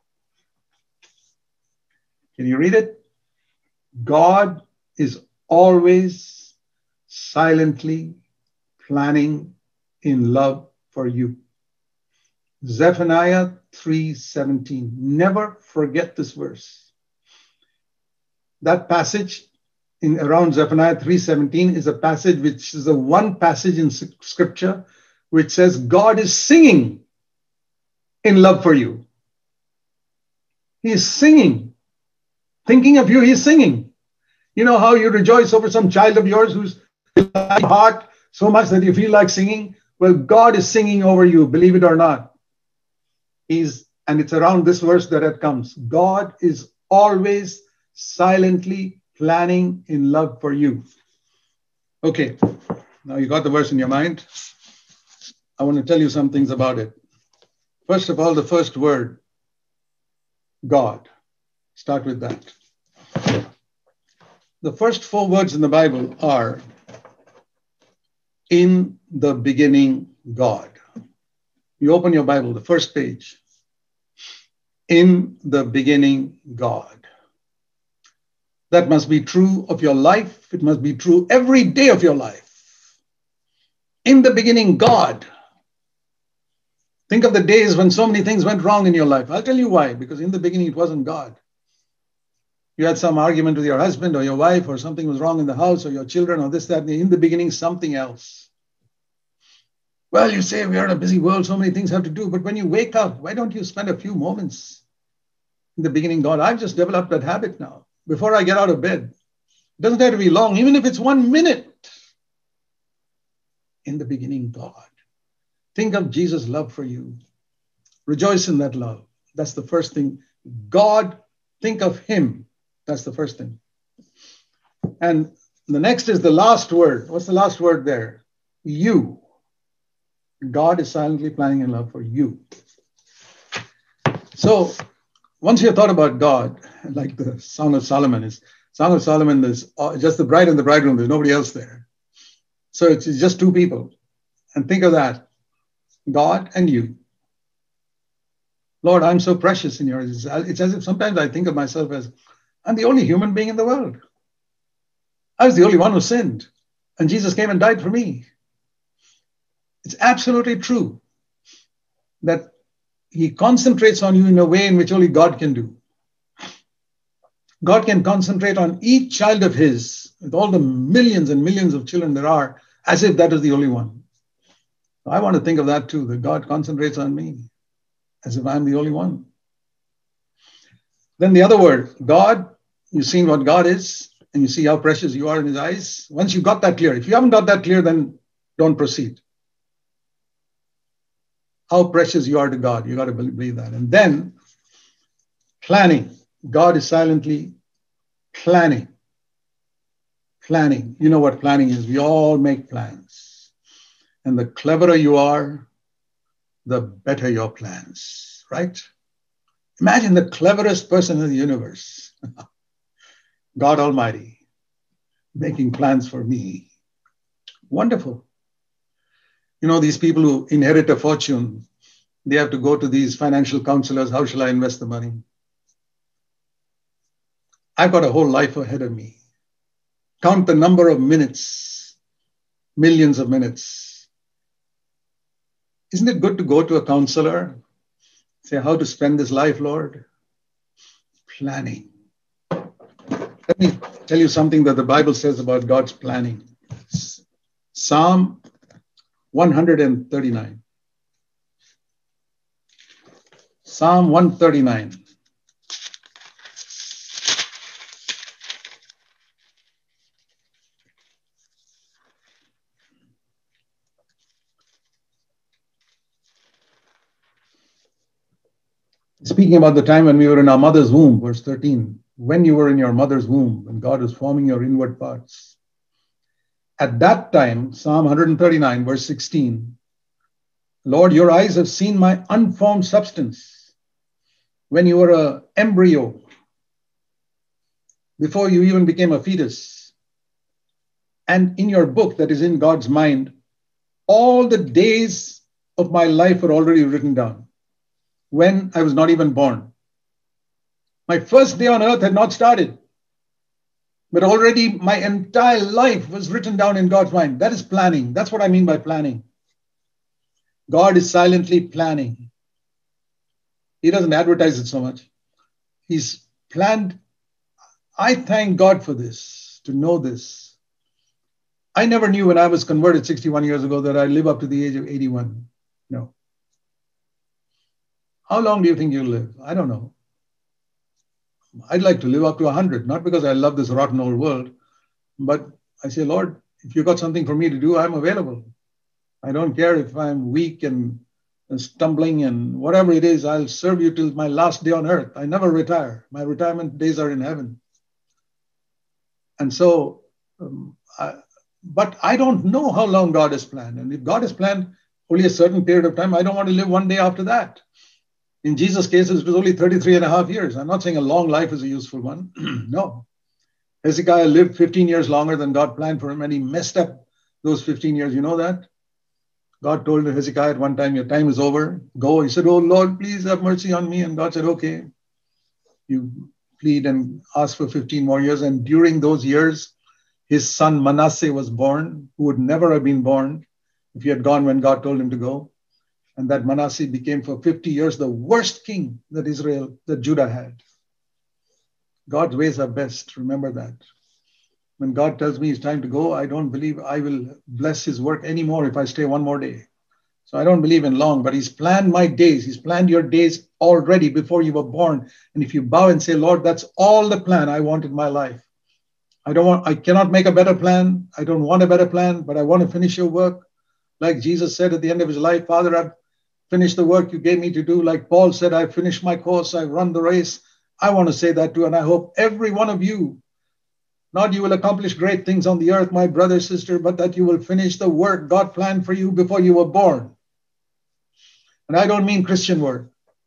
Can you read it? God is always silently planning in love for you. Zephaniah three seventeen. Never forget this verse. That passage in around Zephaniah three seventeen is a passage which is the one passage in scripture which says God is singing in love for you. He is singing. Thinking of you, he's singing. You know how you rejoice over some child of yours who's in your heart so much that you feel like singing? Well, God is singing over you, believe it or not. He's, and it's around this verse that it comes. God is always silently planning in love for you. Okay, now you got the verse in your mind. I want to tell you some things about it. First of all, the first word, God. Start with that. The first four words in the Bible are, in the beginning, God. You open your Bible, the first page. In the beginning, God. That must be true of your life. It must be true every day of your life. In the beginning, God. Think of the days when so many things went wrong in your life. I'll tell you why. Because in the beginning, it wasn't God. You had some argument with your husband or your wife, or something was wrong in the house, or your children, or this, that. In the beginning, something else. Well, you say we are in a busy world, so many things have to do. But when you wake up, why don't you spend a few moments in the beginning, God? I've just developed that habit now. Before I get out of bed, it doesn't have to be long, even if it's one minute. In the beginning, God. Think of Jesus' love for you. Rejoice in that love. That's the first thing. God, think of him. That's the first thing. And the next is the last word. What's the last word there? You. God is silently planning in love for you. So once you have thought about God, like the Song of Solomon is, Song of Solomon, there's just the bride and the bridegroom. There's nobody else there. So it's just two people. And think of that. God and you. Lord, I'm so precious in your eyes. It's as if sometimes I think of myself as, I'm the only human being in the world. I was the only one who sinned. And Jesus came and died for me. It's absolutely true that he concentrates on you in a way in which only God can do. God can concentrate on each child of his, with all the millions and millions of children there are, as if that is the only one. I want to think of that too, that God concentrates on me, as if I'm the only one. Then the other word, God, you've seen what God is, and you see how precious you are in his eyes. Once you got that clear, if you haven't got that clear, then don't proceed. How precious you are to God. You got to believe that. And then planning. God is silently planning. Planning. You know what planning is. We all make plans. And the cleverer you are, the better your plans, right? Imagine the cleverest person in the universe, God Almighty, making plans for me. Wonderful. You know, these people who inherit a fortune, they have to go to these financial counselors. How shall I invest the money? I've got a whole life ahead of me. Count the number of minutes, millions of minutes. Isn't it good to go to a counselor? Say, how to spend this life, Lord? Planning. Let me tell you something that the Bible says about God's planning. Psalm one thirty-nine. Psalm one thirty-nine. Speaking about the time when we were in our mother's womb, verse thirteen, when you were in your mother's womb, when God was forming your inward parts. At that time, Psalm one thirty-nine, verse sixteen, Lord, your eyes have seen my unformed substance. When you were an embryo, before you even became a fetus, and in your book that is in God's mind, all the days of my life are already written down when I was not even born. My first day on earth had not started, but already my entire life was written down in God's mind. That is planning. That's what I mean by planning. God is silently planning. He doesn't advertise it so much. He's planned. I thank God for this, to know this. I never knew when I was converted sixty-one years ago that I'd live up to the age of eighty-one. No. How long do you think you'll live? I don't know. I'd like to live up to one hundred, not because I love this rotten old world, but I say, Lord, if you've got something for me to do, I'm available. I don't care if I'm weak and, and stumbling and whatever it is, I'll serve you till my last day on earth. I never retire. My retirement days are in heaven. And so, um, I, but I don't know how long God has planned. And if God has planned only a certain period of time, I don't want to live one day after that. In Jesus' case, it was only thirty-three and a half years. I'm not saying a long life is a useful one. No. Hezekiah lived fifteen years longer than God planned for him, and he messed up those fifteen years. You know that? God told Hezekiah at one time, your time is over. Go. He said, oh, Lord, please have mercy on me. And God said, okay. You plead and ask for fifteen more years. And during those years, his son Manasseh was born, who would never have been born if he had gone when God told him to go. And that Manasseh became for fifty years the worst king that Israel, that Judah had. God's ways are best. Remember that. When God tells me it's time to go, I don't believe I will bless his work anymore if I stay one more day. So I don't believe in long, but he's planned my days. He's planned your days already before you were born. And if you bow and say, Lord, that's all the plan I want in my life. I don't want, I cannot make a better plan. I don't want a better plan, but I want to finish your work. Like Jesus said at the end of his life, Father, I've finished the work you gave me to do. Like Paul said, I've finished my course. I've run the race. I want to say that too. And I hope every one of you, not you will accomplish great things on the earth, my brother, sister, but that you will finish the work God planned for you before you were born. And I don't mean Christian work.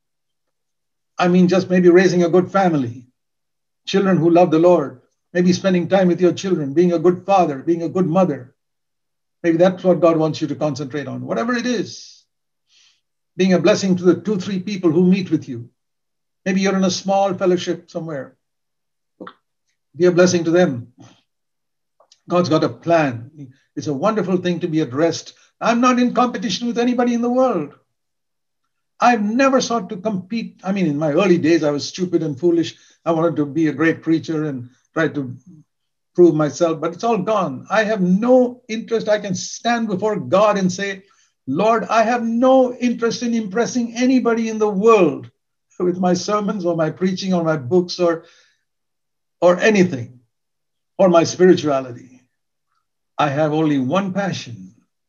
I mean just maybe raising a good family, children who love the Lord, maybe spending time with your children, being a good father, being a good mother. Maybe that's what God wants you to concentrate on, whatever it is. Being a blessing to the two, three people who meet with you. Maybe you're in a small fellowship somewhere. Be a blessing to them. God's got a plan. It's a wonderful thing to be addressed. I'm not in competition with anybody in the world. I've never sought to compete. I mean, in my early days, I was stupid and foolish. I wanted to be a great preacher and try to prove myself, but it's all gone. I have no interest. I can stand before God and say, Lord, I have no interest in impressing anybody in the world with my sermons or my preaching or my books or, or anything, or my spirituality. I have only one passion.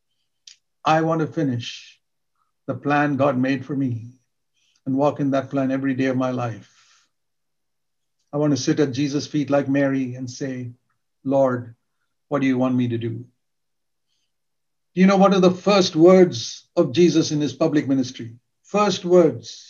I want to finish the plan God made for me and walk in that plan every day of my life. I want to sit at Jesus' feet like Mary and say, Lord, what do you want me to do? Do you know what are the first words of Jesus in his public ministry? First words.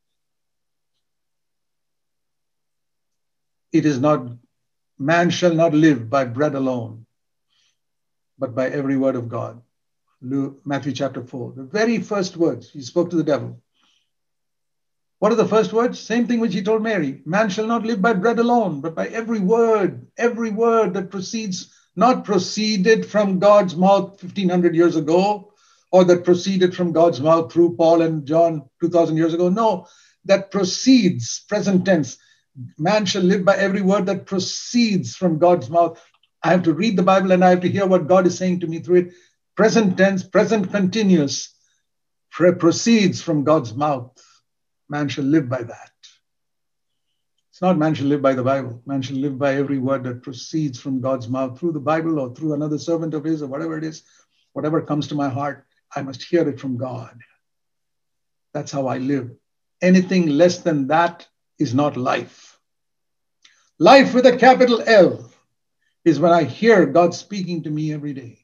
It is not, man shall not live by bread alone, but by every word of God. Luke, Matthew chapter four, the very first words he spoke to the devil. What are the first words? Same thing which he told Mary. Man shall not live by bread alone, but by every word, every word that proceeds, not proceeded from God's mouth fifteen hundred years ago, or that proceeded from God's mouth through Paul and John two thousand years ago. No, that proceeds, present tense. Man shall live by every word that proceeds from God's mouth. I have to read the Bible and I have to hear what God is saying to me through it. Present tense, present continuous, proceeds from God's mouth. Man shall live by that. It's not man shall live by the Bible. Man shall live by every word that proceeds from God's mouth through the Bible or through another servant of his or whatever it is. Whatever comes to my heart, I must hear it from God. That's how I live. Anything less than that is not life. Life with a capital L is when I hear God speaking to me every day.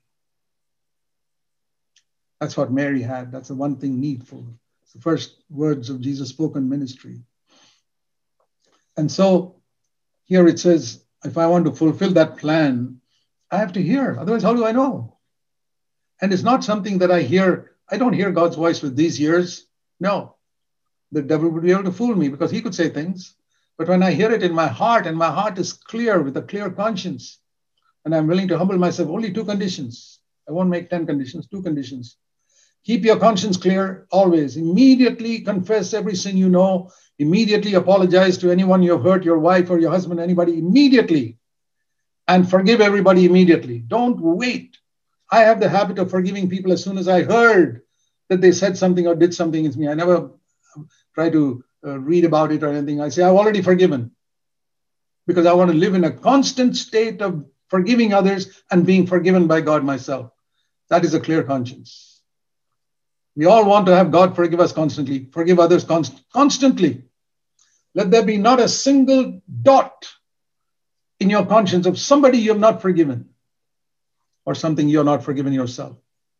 That's what Mary had. That's the one thing needful. It's the first words of Jesus' spoken ministry. And so here it says, if I want to fulfill that plan, I have to hear. Otherwise, how do I know? And it's not something that I hear. I don't hear God's voice with these ears. No. The devil would be able to fool me because he could say things. But when I hear it in my heart, and my heart is clear with a clear conscience, and I'm willing to humble myself, only two conditions. I won't make ten conditions, two conditions. Keep your conscience clear always. Immediately confess every sin you know. Immediately apologize to anyone you have hurt, your wife or your husband, anybody, immediately. And forgive everybody immediately. Don't wait. I have the habit of forgiving people as soon as I heard that they said something or did something against me. I never try to uh, read about it or anything. I say, I've already forgiven. Because I want to live in a constant state of forgiving others and being forgiven by God myself. That is a clear conscience. We all want to have God forgive us constantly, forgive others const- constantly. Let there be not a single dot in your conscience of somebody you have not forgiven or something you have not forgiven yourself.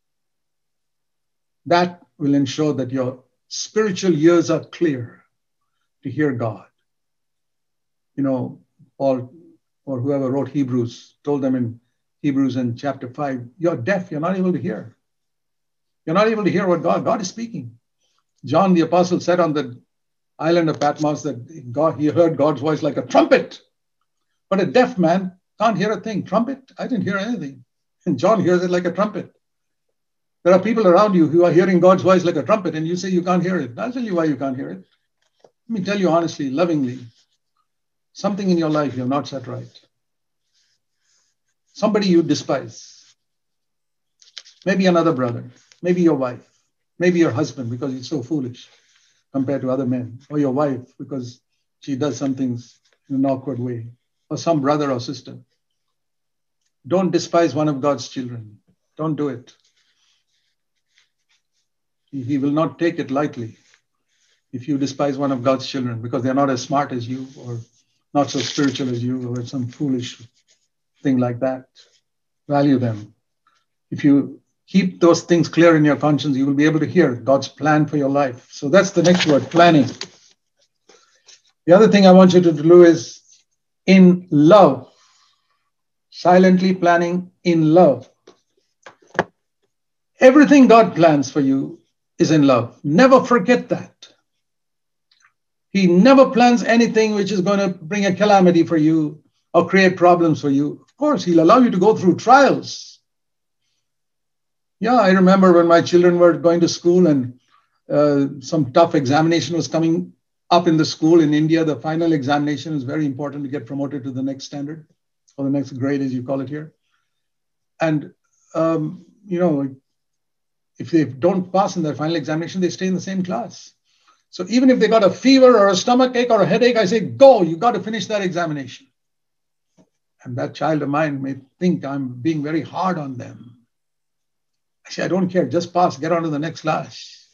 That will ensure that your spiritual ears are clear to hear God. You know, Paul or whoever wrote Hebrews told them in Hebrews in chapter five, you're deaf, you're not able to hear. You're not able to hear what God, God is speaking. John the apostle said on the island of Patmos that God, he heard God's voice like a trumpet. But a deaf man can't hear a thing. Trumpet? I didn't hear anything. And John hears it like a trumpet. There are people around you who are hearing God's voice like a trumpet, and you say you can't hear it. I'll tell you why you can't hear it. Let me tell you honestly, lovingly, something in your life you have not set right. Somebody you despise. Maybe another brother. Maybe your wife, maybe your husband because he's so foolish compared to other men, or your wife because she does some things in an awkward way, or some brother or sister. Don't despise one of God's children. Don't do it. He will not take it lightly if you despise one of God's children because they're not as smart as you or not so spiritual as you or some foolish thing like that. Value them. If you keep those things clear in your conscience, you will be able to hear God's plan for your life. So that's the next word, planning. The other thing I want you to do is in love. Silently planning in love. Everything God plans for you is in love. Never forget that. He never plans anything which is going to bring a calamity for you or create problems for you. Of course, he'll allow you to go through trials. Yeah, I remember when my children were going to school and uh, some tough examination was coming up in the school in India. The final examination is very important to get promoted to the next standard or the next grade, as you call it here. And, um, you know, if they don't pass in their final examination, they stay in the same class. So even if they got a fever or a stomach ache or a headache, I say, go, you got to finish that examination. And that child of mine may think I'm being very hard on them. I say, I don't care, just pass, get on to the next class.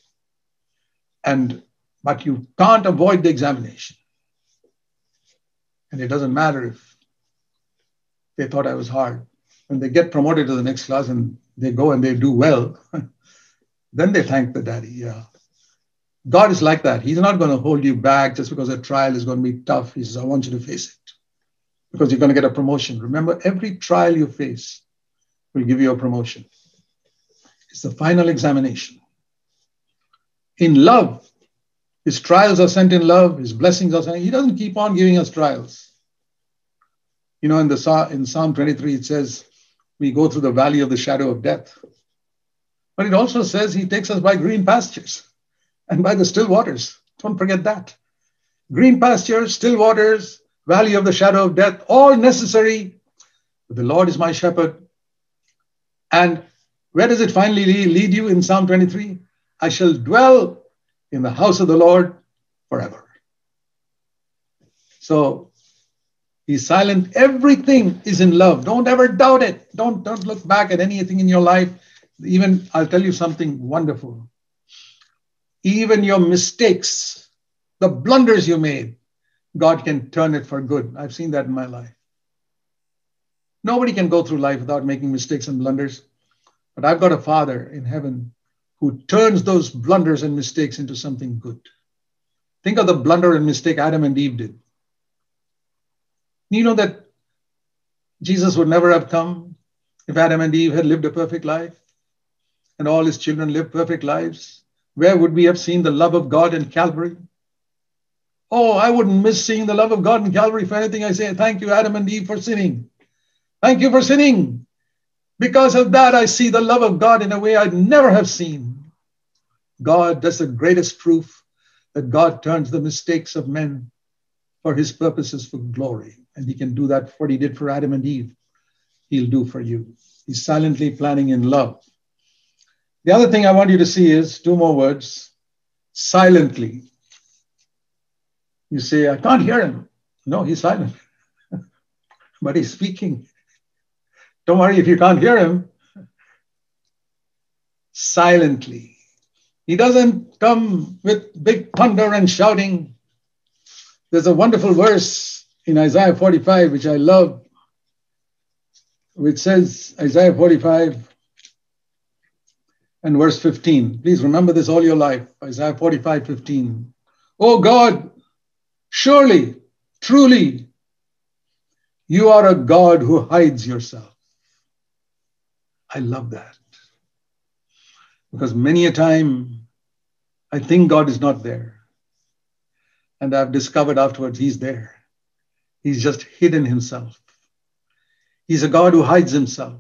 And, but you can't avoid the examination. And it doesn't matter if they thought I was hard. When they get promoted to the next class and they go and they do well, then they thank the daddy, yeah. God is like that. He's not going to hold you back just because a trial is going to be tough. He says, I want you to face it because you're going to get a promotion. Remember, every trial you face will give you a promotion. It's the final examination. In love, his trials are sent in love. His blessings are sent. He doesn't keep on giving us trials. You know, in the in Psalm twenty-three, it says, we go through the valley of the shadow of death. But it also says he takes us by green pastures and by the still waters. Don't forget that. Green pastures, still waters, valley of the shadow of death, all necessary. The Lord is my shepherd. And where does it finally lead you in Psalm twenty-three? I shall dwell in the house of the Lord forever. So he's silent. Everything is in love. Don't ever doubt it. Don't, don't look back at anything in your life. Even, I'll tell you something wonderful. Even your mistakes The blunders you made, God can turn it for good. I've seen that in my life. Nobody can go through life without making mistakes and blunders. But I've got a Father in heaven who turns those blunders and mistakes into something good. Think of the blunder and mistake Adam and Eve did. You know that Jesus would never have come if Adam and Eve had lived a perfect life and all his children lived perfect lives. Where would we have seen the love of God in Calvary? Oh, I wouldn't miss seeing the love of God in Calvary for anything. I say, thank you, Adam and Eve, for sinning. Thank you for sinning. Because of that, I see the love of God in a way I'd never have seen. God, that's the greatest proof that God turns the mistakes of men for his purposes for glory. And he can do that, what he did for Adam and Eve, he'll do for you. He's silently planning in love. The other thing I want you to see is two more words, silently. You say, I can't hear him. No, he's silent, but he's speaking. Don't worry if you can't hear him. Silently. He doesn't come with big thunder and shouting. There's a wonderful verse in Isaiah forty-five, which I love, which says, Isaiah forty-five and verse fifteen. Please remember this all your life. Isaiah forty-five, fifteen. Oh God, surely, truly, you are a God who hides yourself. I love that. Because many a time, I think God is not there. And I've discovered afterwards, he's there. He's just hidden himself. He's a God who hides himself.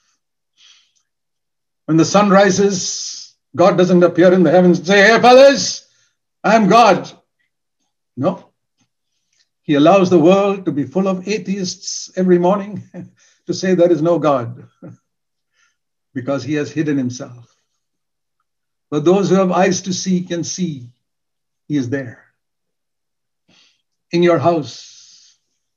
When the sun rises, God doesn't appear in the heavens and say, hey, fellas, I'm God. No. He allows the world to be full of atheists every morning to say there is no God. Because he has hidden himself. But those who have eyes to see can see he is there. In your house,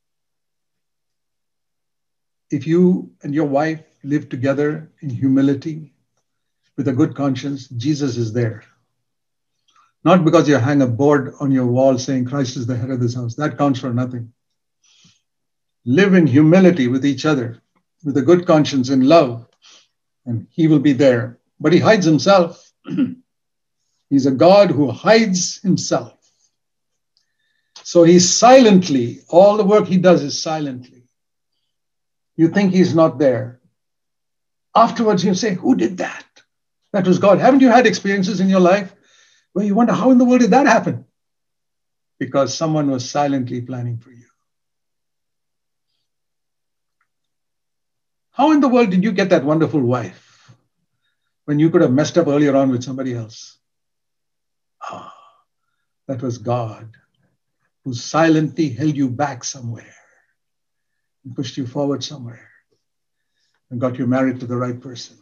if you and your wife live together in humility with a good conscience, Jesus is there. Not because you hang a board on your wall saying Christ is the head of this house. That counts for nothing. Live in humility with each other, with a good conscience and love, and he will be there. But he hides himself. He's a God who hides himself. So he's silently, all the work he does is silently. You think he's not there. Afterwards you say, who did that? That was God. Haven't you had experiences in your life where you wonder, how in the world did that happen? Because someone was silently planning for you. How in the world did you get that wonderful wife when you could have messed up earlier on with somebody else? Ah, that was God who silently held you back somewhere and pushed you forward somewhere and got you married to the right person.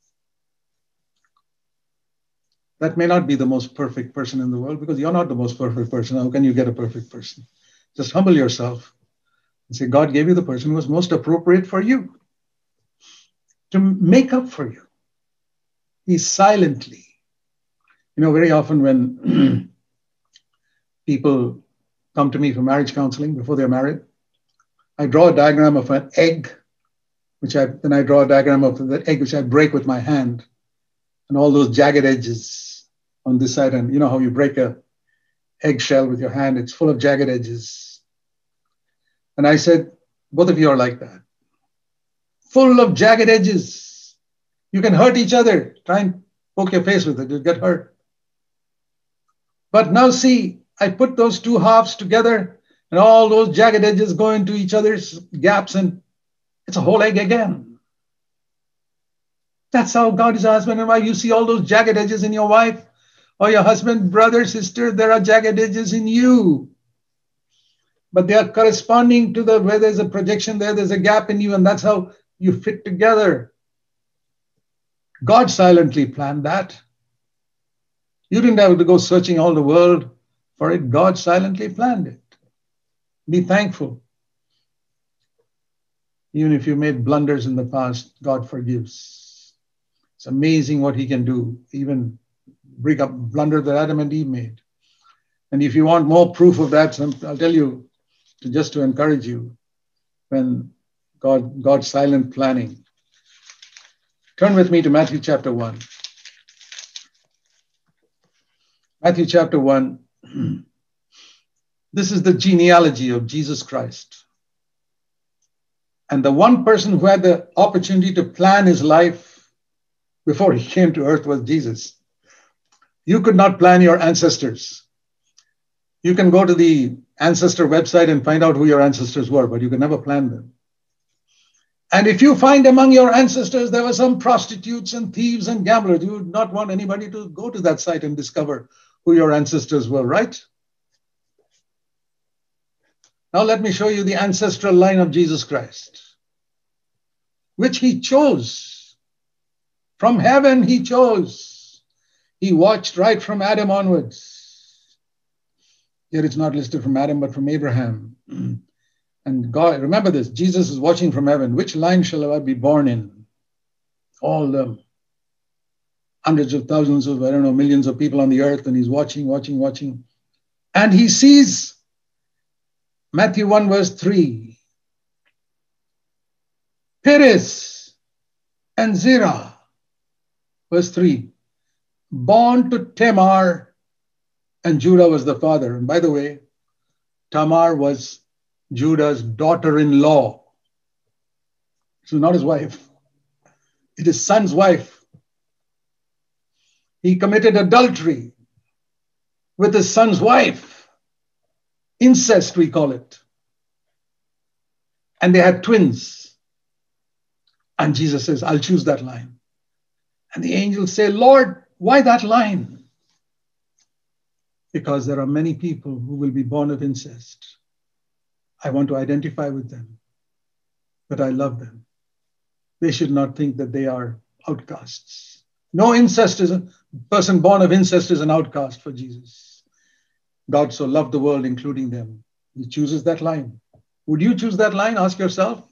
That may not be the most perfect person in the world because you're not the most perfect person. How can you get a perfect person? Just humble yourself and say, God gave you the person who was most appropriate for you to make up for you. He's silently. You know, very often when people come to me for marriage counseling before they're married, I draw a diagram of an egg, which I then I draw a diagram of the egg which I break with my hand, and all those jagged edges on this side. And you know how you break a eggshell with your hand, it's full of jagged edges. And I said, both of you are like that. Full of jagged edges. You can hurt each other. Try and poke your face with it, you'll get hurt. But now see, I put those two halves together and all those jagged edges go into each other's gaps and it's a whole egg again. That's how God is a husband and wife. You see all those jagged edges in your wife or your husband, brother, sister, there are jagged edges in you. But they are corresponding to the, where there's a projection there, there's a gap in you, and that's how you fit together. God silently planned that. You didn't have to go searching all the world for it. God silently planned it. Be thankful. Even if you made blunders in the past, God forgives. It's amazing what he can do, even bring up blunder that Adam and Eve made. And if you want more proof of that, I'll tell you, just to encourage you, when God, God's silent planning. Turn with me to Matthew chapter one. Matthew chapter one. This is the genealogy of Jesus Christ. And the one person who had the opportunity to plan his life before he came to earth was Jesus. You could not plan your ancestors. You can go to the ancestor website and find out who your ancestors were, but you can never plan them. And if you find among your ancestors there were some prostitutes and thieves and gamblers, you would not want anybody to go to that site and discover who your ancestors were, right? Now let me show you the ancestral line of Jesus Christ, which he chose. From heaven he chose. He watched right from Adam onwards. Here it's not listed from Adam, but from Abraham. And God, remember this, Jesus is watching from heaven. Which line shall I be born in? All the hundreds of thousands of, I don't know, millions of people on the earth. And he's watching, watching, watching. And he sees Matthew one verse three. Perez and Zerah, verse three. Born to Tamar, and Judah was the father. And by the way, Tamar was Judah's daughter-in-law. She's not his wife. It is son's wife. He committed adultery with his son's wife. Incest, we call it. And they had twins. And Jesus says, I'll choose that line. And the angels say, Lord, why that line? Because there are many people who will be born of incest. I want to identify with them, but I love them. They should not think that they are outcasts. No incest is a person born of incest is an outcast for Jesus. God so loved the world, including them. He chooses that line. Would you choose that line? Ask yourself.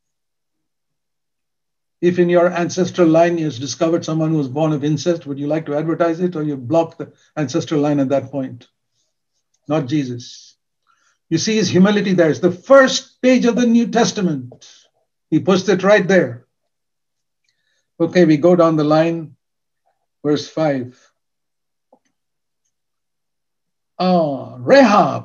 If in your ancestral line you have discovered someone who was born of incest, would you like to advertise it, or you block the ancestral line at that point? Not Jesus. You see his humility there. It's the first page of the New Testament. He puts it right there. Okay, we go down the line, verse five. Ah, Rahab.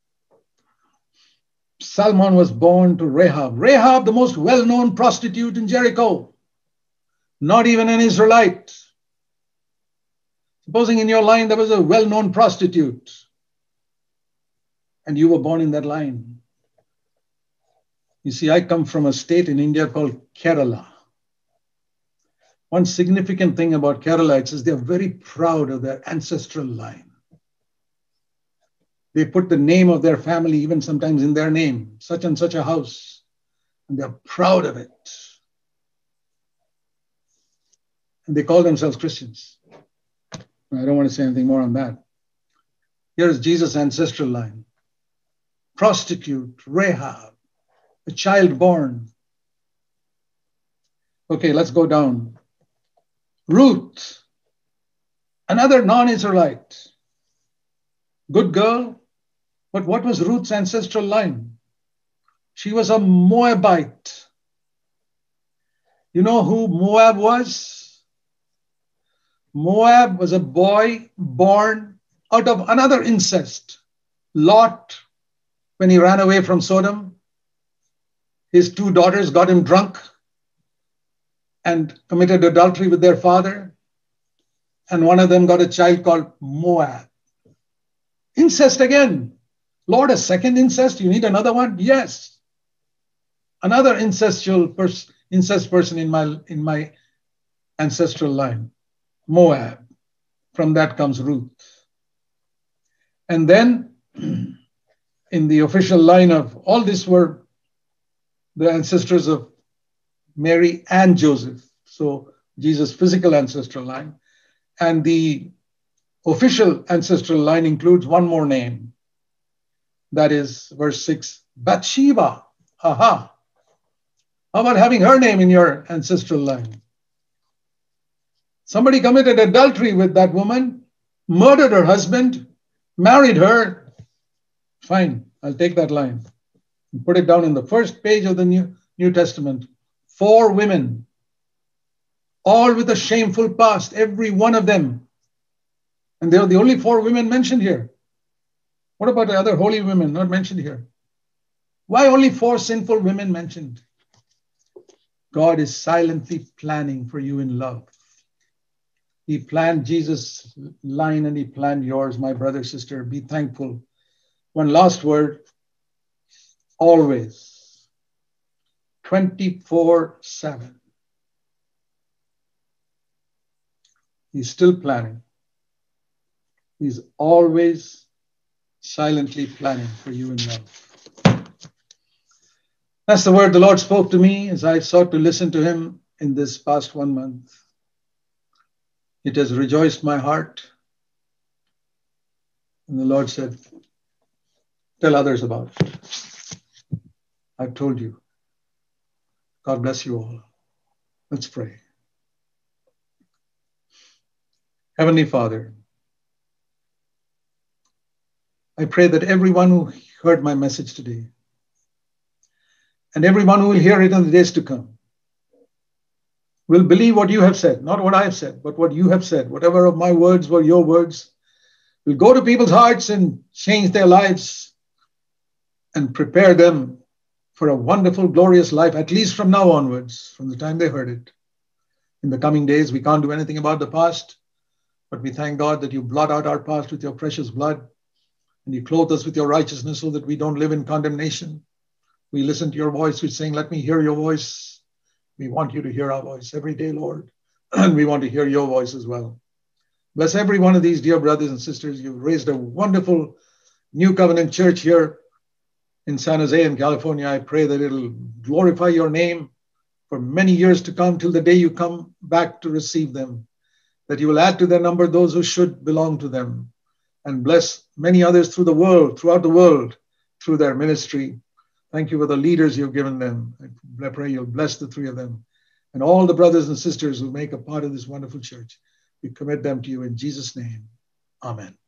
Salmon was born to Rahab. Rahab, the most well-known prostitute in Jericho. Not even an Israelite. Supposing in your line there was a well-known prostitute, and you were born in that line. You see, I come from a state in India called Kerala. One significant thing about Keralites is they're very proud of their ancestral line. They put the name of their family, even sometimes in their name, such and such a house, and they're proud of it. And they call themselves Christians. I don't want to say anything more on that. Here's Jesus' ancestral line. Prostitute, Rahab, a child born. Okay, let's go down. Ruth, another non-Israelite. Good girl. But what was Ruth's ancestral line? She was a Moabite. You know who Moab was? Moab was a boy born out of another incest. Lot, when he ran away from Sodom, his two daughters got him drunk and committed adultery with their father. And one of them got a child called Moab. Incest again. Lord, a second incest? You need another one? Yes. Another incestual pers- incest person in my, in my ancestral line. Moab. From that comes Ruth. And then in the official line of all this were the ancestors of Mary and Joseph. So Jesus' physical ancestral line. And the official ancestral line includes one more name. That is verse six, Bathsheba. Aha. How about having her name in your ancestral line? Somebody committed adultery with that woman, murdered her husband, married her. Fine, I'll take that line and put it down in the first page of the New, New Testament. Four women, all with a shameful past, every one of them. And they are the only four women mentioned here. What about the other holy women not mentioned here? Why only four sinful women mentioned? God is silently planning for you in love. He planned Jesus' line and he planned yours, my brother, sister. Be thankful. One last word. Always. twenty-four seven. He's still planning. He's always silently planning for you in love. That's the word the Lord spoke to me as I sought to listen to him in this past one month. It has rejoiced my heart. And the Lord said, tell others about it. I've told you. God bless you all. Let's pray. Heavenly Father, I pray that everyone who heard my message today and everyone who will hear it in the days to come will believe what you have said, not what I have said, but what you have said. Whatever of my words were your words will go to people's hearts and change their lives and prepare them for a wonderful, glorious life, at least from now onwards, from the time they heard it. In the coming days, we can't do anything about the past, but we thank God that you blot out our past with your precious blood and you clothe us with your righteousness so that we don't live in condemnation. We listen to your voice. We're saying, let me hear your voice. We want you to hear our voice every day, Lord. And we want to hear your voice as well. Bless every one of these dear brothers and sisters. You've raised a wonderful New Covenant church here in San Jose in California. I pray that it'll glorify your name for many years to come till the day you come back to receive them. That you will add to their number those who should belong to them and bless many others through the world, throughout the world, through their ministry. Thank you for the leaders you've given them. I pray you'll bless the three of them and all the brothers and sisters who make a part of this wonderful church. We commit them to you in Jesus' name. Amen.